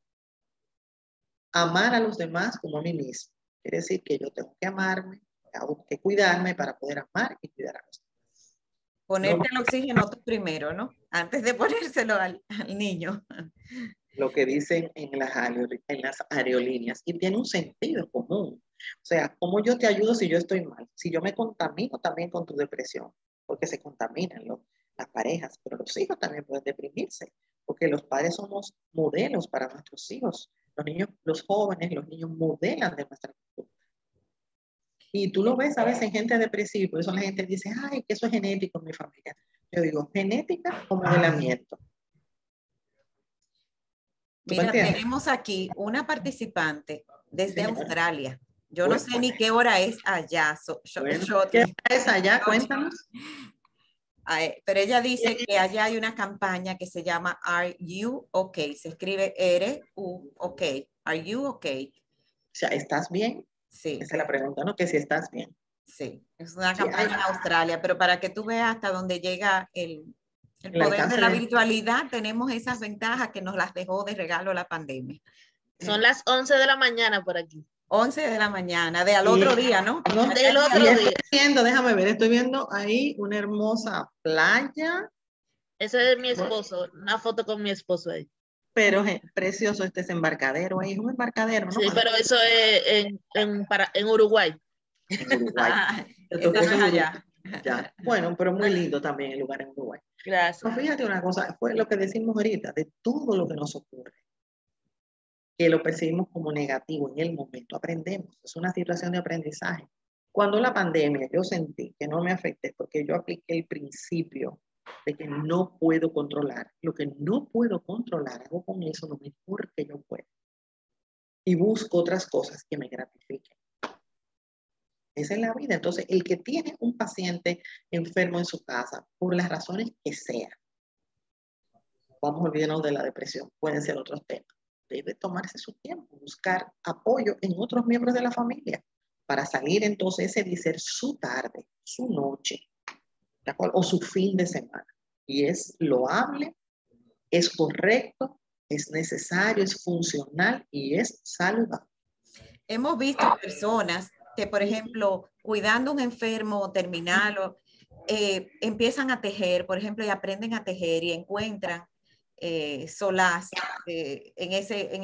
B: amar a los demás como a mí mismo. Quiere decir que yo tengo que amarme, tengo que cuidarme para poder amar y cuidar a los demás.
A: Ponerte el oxígeno tú primero, ¿no? Antes de ponérselo al niño.
B: Lo que dicen en las aerolíneas. Y tiene un sentido común. O sea, ¿cómo yo te ayudo si yo estoy mal? Si yo me contamino también con tu depresión, porque se contaminan las parejas, pero los hijos también pueden deprimirse, porque los padres somos modelos para nuestros hijos. Los niños, los jóvenes, los niños modelan de nuestra cultura. Y tú lo ves a veces en gente depresiva, por eso la gente dice, ay, que eso es genético en mi familia. Yo digo, genética o modelamiento.
A: Mira, tenemos aquí una participante desde Australia. Yo no sé ni qué hora es allá.
B: ¿Qué hora es allá? Cuéntanos.
A: Pero ella dice que allá hay una campaña que se llama Are You Okay? Se escribe R-U-OK. Are You Okay?
B: O sea, ¿estás bien?
A: Sí.
B: Esa es la pregunta, ¿no? Que si estás bien.
A: Sí, es una campaña en Australia, pero para que tú veas hasta dónde llega el poder de la virtualidad, tenemos esas ventajas que nos las dejó de regalo la pandemia.
I: Son las 11 de la mañana por aquí.
A: 11 de la mañana, de al otro día, ¿no?
I: Del otro día.
B: Déjame ver, estoy viendo ahí una hermosa playa.
I: Ese es mi esposo, una foto con mi esposo ahí.
B: Pero precioso este embarcadero ahí, es un embarcadero, ¿no?
I: Sí, pero eso es en Uruguay.
B: En Uruguay.
A: Eso no es allá.
B: Ya. Bueno, pero muy lindo también el lugar en Uruguay.
I: Gracias.
B: Pero fíjate una cosa, fue lo que decimos ahorita, de todo lo que nos ocurre, que lo percibimos como negativo en el momento, aprendemos, es una situación de aprendizaje. Cuando la pandemia yo sentí que no me afecté porque yo apliqué el principio de que no puedo controlar, lo que no puedo controlar, hago con eso lo mejor que yo puedo y busco otras cosas que me gratifiquen. Esa es la vida. Entonces, el que tiene un paciente enfermo en su casa, por las razones que sea, vamos a olvidarnos de la depresión, pueden ser otros temas, debe tomarse su tiempo, buscar apoyo en otros miembros de la familia para salir entonces ese dice su tarde, su noche, ¿de acuerdo? O su fin de semana. Y es loable, es correcto, es necesario, es funcional y es saludable.
A: Hemos visto personas que, por ejemplo, cuidando a un enfermo terminal, empiezan a tejer, por ejemplo, y aprenden a tejer y encuentran solaz en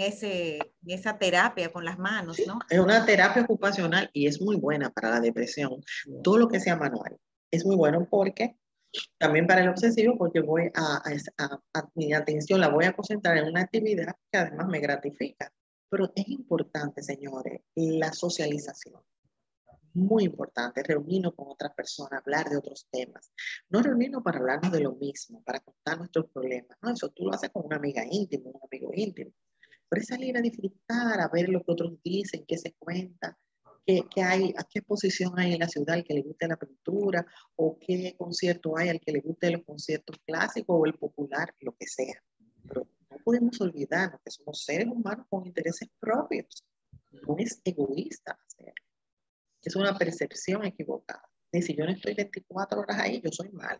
A: esa terapia con las manos, ¿no?
B: Es una terapia ocupacional y es muy buena para la depresión. Todo lo que sea manual es muy bueno porque también para el obsesivo, porque voy mi atención la voy a concentrar en una actividad que además me gratifica. Pero es importante, señores, la socialización. Muy importante, reunirnos con otras personas, hablar de otros temas. No reunirnos para hablarnos de lo mismo, para contar nuestros problemas. No, eso tú lo haces con una amiga íntima, un amigo íntimo. Pero es salir a disfrutar, a ver lo que otros dicen, qué se cuenta, qué hay, a qué exposición hay en la ciudad al que le guste la pintura, o qué concierto hay al que le guste los conciertos clásicos o el popular, lo que sea. Pero no podemos olvidarnos que somos seres humanos con intereses propios. No es egoísta hacerlo. Es una percepción equivocada. Y si yo no estoy 24 horas ahí, yo soy mala.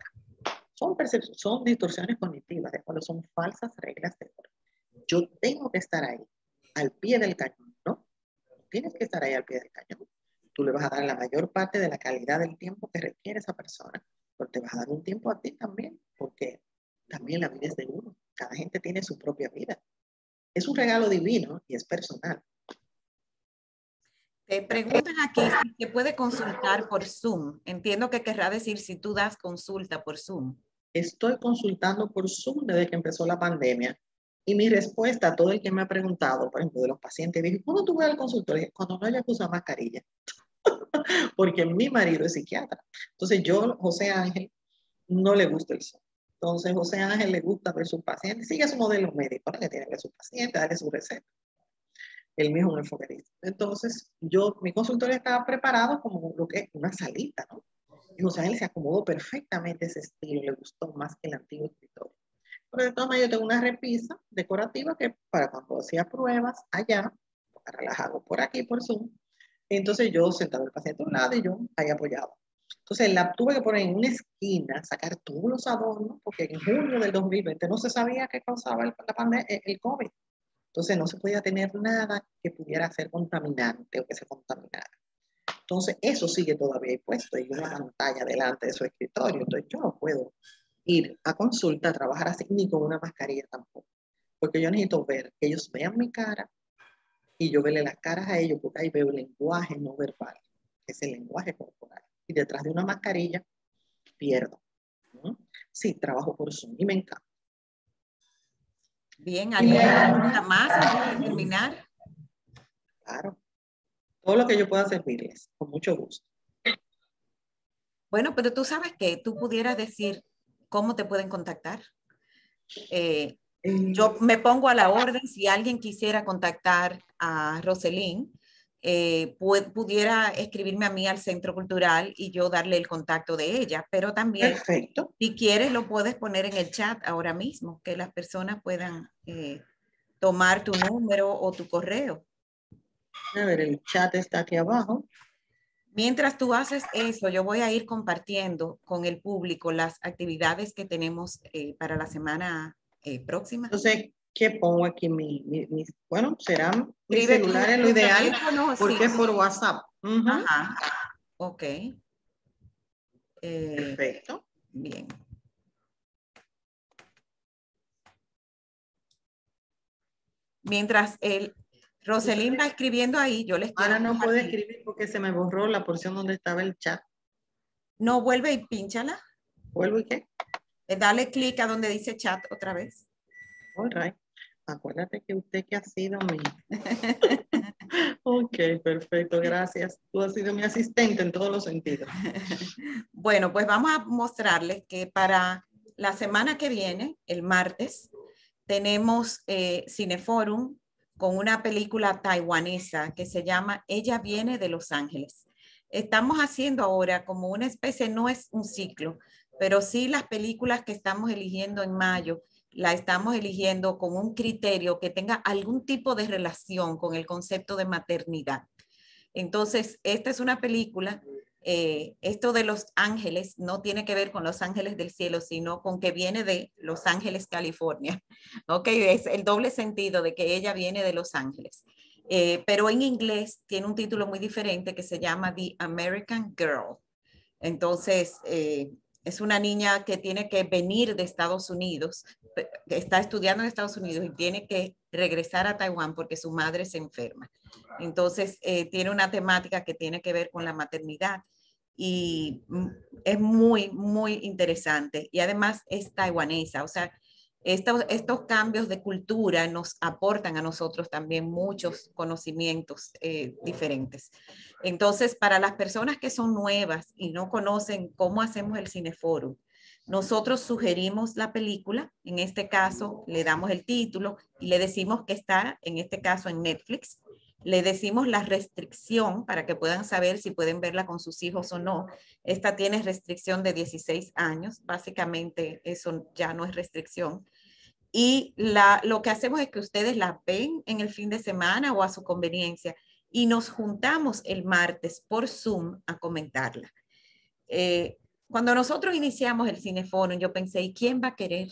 B: Son distorsiones cognitivas, de cuando son falsas reglas de orden. Yo tengo que estar ahí, al pie del cañón, ¿no? Tienes que estar ahí al pie del cañón. Tú le vas a dar la mayor parte de la calidad del tiempo que requiere esa persona, pero te vas a dar un tiempo a ti también, porque también la vida es de uno. Cada gente tiene su propia vida. Es un regalo divino y es personal.
A: Te preguntan aquí si se puede consultar por Zoom. Entiendo que querrá decir si tú das consulta por Zoom.
B: Estoy consultando por Zoom desde que empezó la pandemia. Y mi respuesta a todo el que me ha preguntado, por ejemplo, de los pacientes, dije, ¿cuándo tú vas al consultorio? Cuando no haya que usar mascarilla. Porque mi marido es psiquiatra. Entonces José Ángel, no le gusta el Zoom. Entonces, José Ángel le gusta ver sus pacientes. Sigue su modelo médico, ¿no? Que tiene que ver sus pacientes, darle su receta. El mío es un enfoquerista. Entonces, mi consultorio estaba preparado como lo que es una salita, ¿no? Y José Ángel se acomodó perfectamente ese estilo, le gustó más que el antiguo escritorio. Pero de todas maneras, yo tengo una repisa decorativa que para cuando hacía pruebas allá, relajado por aquí, por Zoom, entonces yo sentado el paciente a un lado y yo ahí apoyado. Entonces la tuve que poner en una esquina, sacar todos los adornos, porque en junio del 2020 no se sabía qué causaba el COVID. Entonces no se podía tener nada que pudiera ser contaminante o que se contaminara. Entonces eso sigue todavía ahí puesto, hay una pantalla delante de su escritorio, entonces yo no puedo ir a consulta, a trabajar así, ni con una mascarilla tampoco, porque yo necesito ver, que ellos vean mi cara y yo verle las caras a ellos, porque ahí veo el lenguaje no verbal, que es el lenguaje corporal, y detrás de una mascarilla pierdo. Sí, trabajo por Zoom y me encanta.
A: Bien, ¿alguna pregunta más antes de terminar?
B: Claro. Todo lo que yo pueda servirles, con mucho gusto.
A: Bueno, pero tú sabes que tú pudieras decir cómo te pueden contactar. Yo me pongo a la orden si alguien quisiera contactar a Roselyn. pudiera escribirme a mí al Centro Cultural y yo darle el contacto de ella, pero también,
B: perfecto,
A: si quieres, lo puedes poner en el chat ahora mismo, que las personas puedan tomar tu número o tu correo.
B: A ver, el chat está aquí abajo.
A: Mientras tú haces eso, yo voy a ir compartiendo con el público las actividades que tenemos para la semana próxima.
B: Entonces, ¿qué pongo aquí? Bueno, será mi
A: Escribe
B: celular es lo
A: tu
B: ideal
A: teléfono,
B: porque
A: sí.
B: es por WhatsApp.
A: Ajá, ok.
B: Perfecto.
A: Bien. Mientras Roselyn va escribiendo ahí, yo les quiero
B: Ahora no puedo
A: compartir.
B: escribir porque se me borró la porción donde estaba el chat.
A: No, vuelve y pínchala.
B: ¿Vuelvo y qué?
A: Dale clic a donde dice chat otra vez.
B: All right. Acuérdate que usted que ha sido mi... Ok, perfecto, gracias. Tú has sido mi asistente en todos los sentidos.
A: Bueno, pues vamos a mostrarles que para la semana que viene, el martes, tenemos Cineforum con una película taiwanesa que se llama Ella viene de Los Ángeles. Estamos haciendo ahora como una especie, no es un ciclo, pero sí las películas que estamos eligiendo en mayo, la estamos eligiendo con un criterio que tenga algún tipo de relación con el concepto de maternidad. Entonces, esta es una película, esto de Los Ángeles no tiene que ver con Los Ángeles del cielo, sino con que viene de Los Ángeles, California. Ok, es el doble sentido de que ella viene de Los Ángeles. Pero en inglés tiene un título muy diferente que se llama The American Girl. Entonces, es una niña que tiene que venir de Estados Unidos, que está estudiando en Estados Unidos y tiene que regresar a Taiwán porque su madre se enferma. Entonces, tiene una temática que tiene que ver con la maternidad y es muy, muy interesante. Y además es taiwanesa, o sea, estos cambios de cultura nos aportan a nosotros también muchos conocimientos diferentes. Entonces, para las personas que son nuevas y no conocen cómo hacemos el Cineforum, nosotros sugerimos la película, en este caso le damos el título y le decimos que está, en este caso, en Netflix. Le decimos la restricción para que puedan saber si pueden verla con sus hijos o no. Esta tiene restricción de 16 años. Básicamente eso ya no es restricción. Y lo que hacemos es que ustedes la ven en el fin de semana o a su conveniencia y nos juntamos el martes por Zoom a comentarla. Cuando nosotros iniciamos el Cineforum, yo pensé, ¿y quién va a querer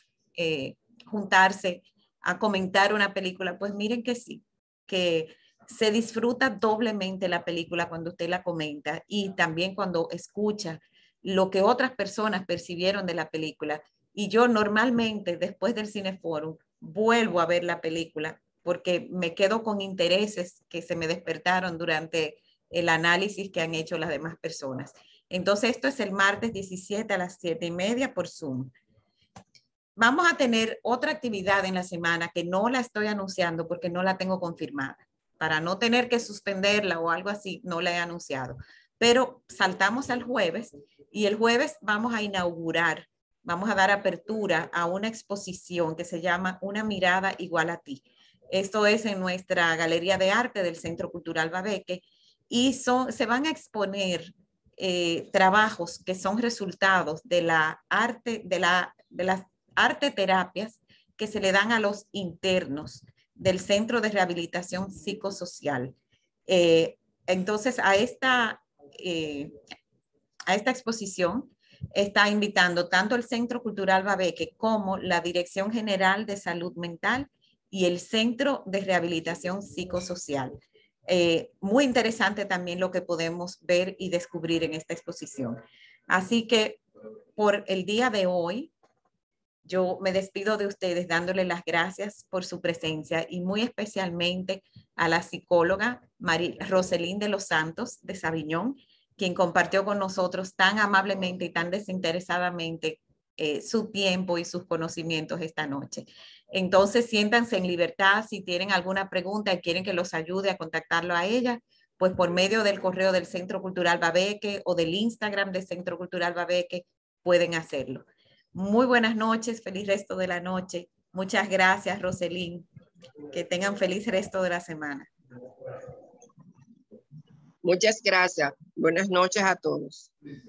A: juntarse a comentar una película? Pues miren que sí, que se disfruta doblemente la película cuando usted la comenta y también cuando escucha lo que otras personas percibieron de la película. Y yo normalmente después del Cineforum vuelvo a ver la película porque me quedo con intereses que se me despertaron durante el análisis que han hecho las demás personas. Entonces esto es el martes 17 a las 7:30 por Zoom. Vamos a tener otra actividad en la semana que no la estoy anunciando porque no la tengo confirmada. Para no tener que suspenderla o algo así, no la he anunciado. Pero saltamos al jueves y el jueves vamos a inaugurar, vamos a dar apertura a una exposición que se llama Una mirada igual a ti. Esto es en nuestra Galería de Arte del Centro Cultural Babeque y se van a exponer trabajos que son resultados de la arte, de las arte terapias que se le dan a los internos del Centro de Rehabilitación Psicosocial. Entonces, a esta exposición está invitando tanto el Centro Cultural Babeque como la Dirección General de Salud Mental y el Centro de Rehabilitación Psicosocial. Muy interesante también lo que podemos ver y descubrir en esta exposición. Así que por el día de hoy, yo me despido de ustedes dándole las gracias por su presencia y muy especialmente a la psicóloga Roselyn de los Santos de Sabiñón, quien compartió con nosotros tan amablemente y tan desinteresadamente su tiempo y sus conocimientos esta noche. Entonces, siéntanse en libertad. Si tienen alguna pregunta y quieren que los ayude a contactarlo a ella, pues por medio del correo del Centro Cultural Babeque o del Instagram del Centro Cultural Babeque pueden hacerlo. Muy buenas noches, feliz resto de la noche. Muchas gracias, Roselyn. Que tengan feliz resto de la semana.
J: Muchas gracias. Buenas noches a todos.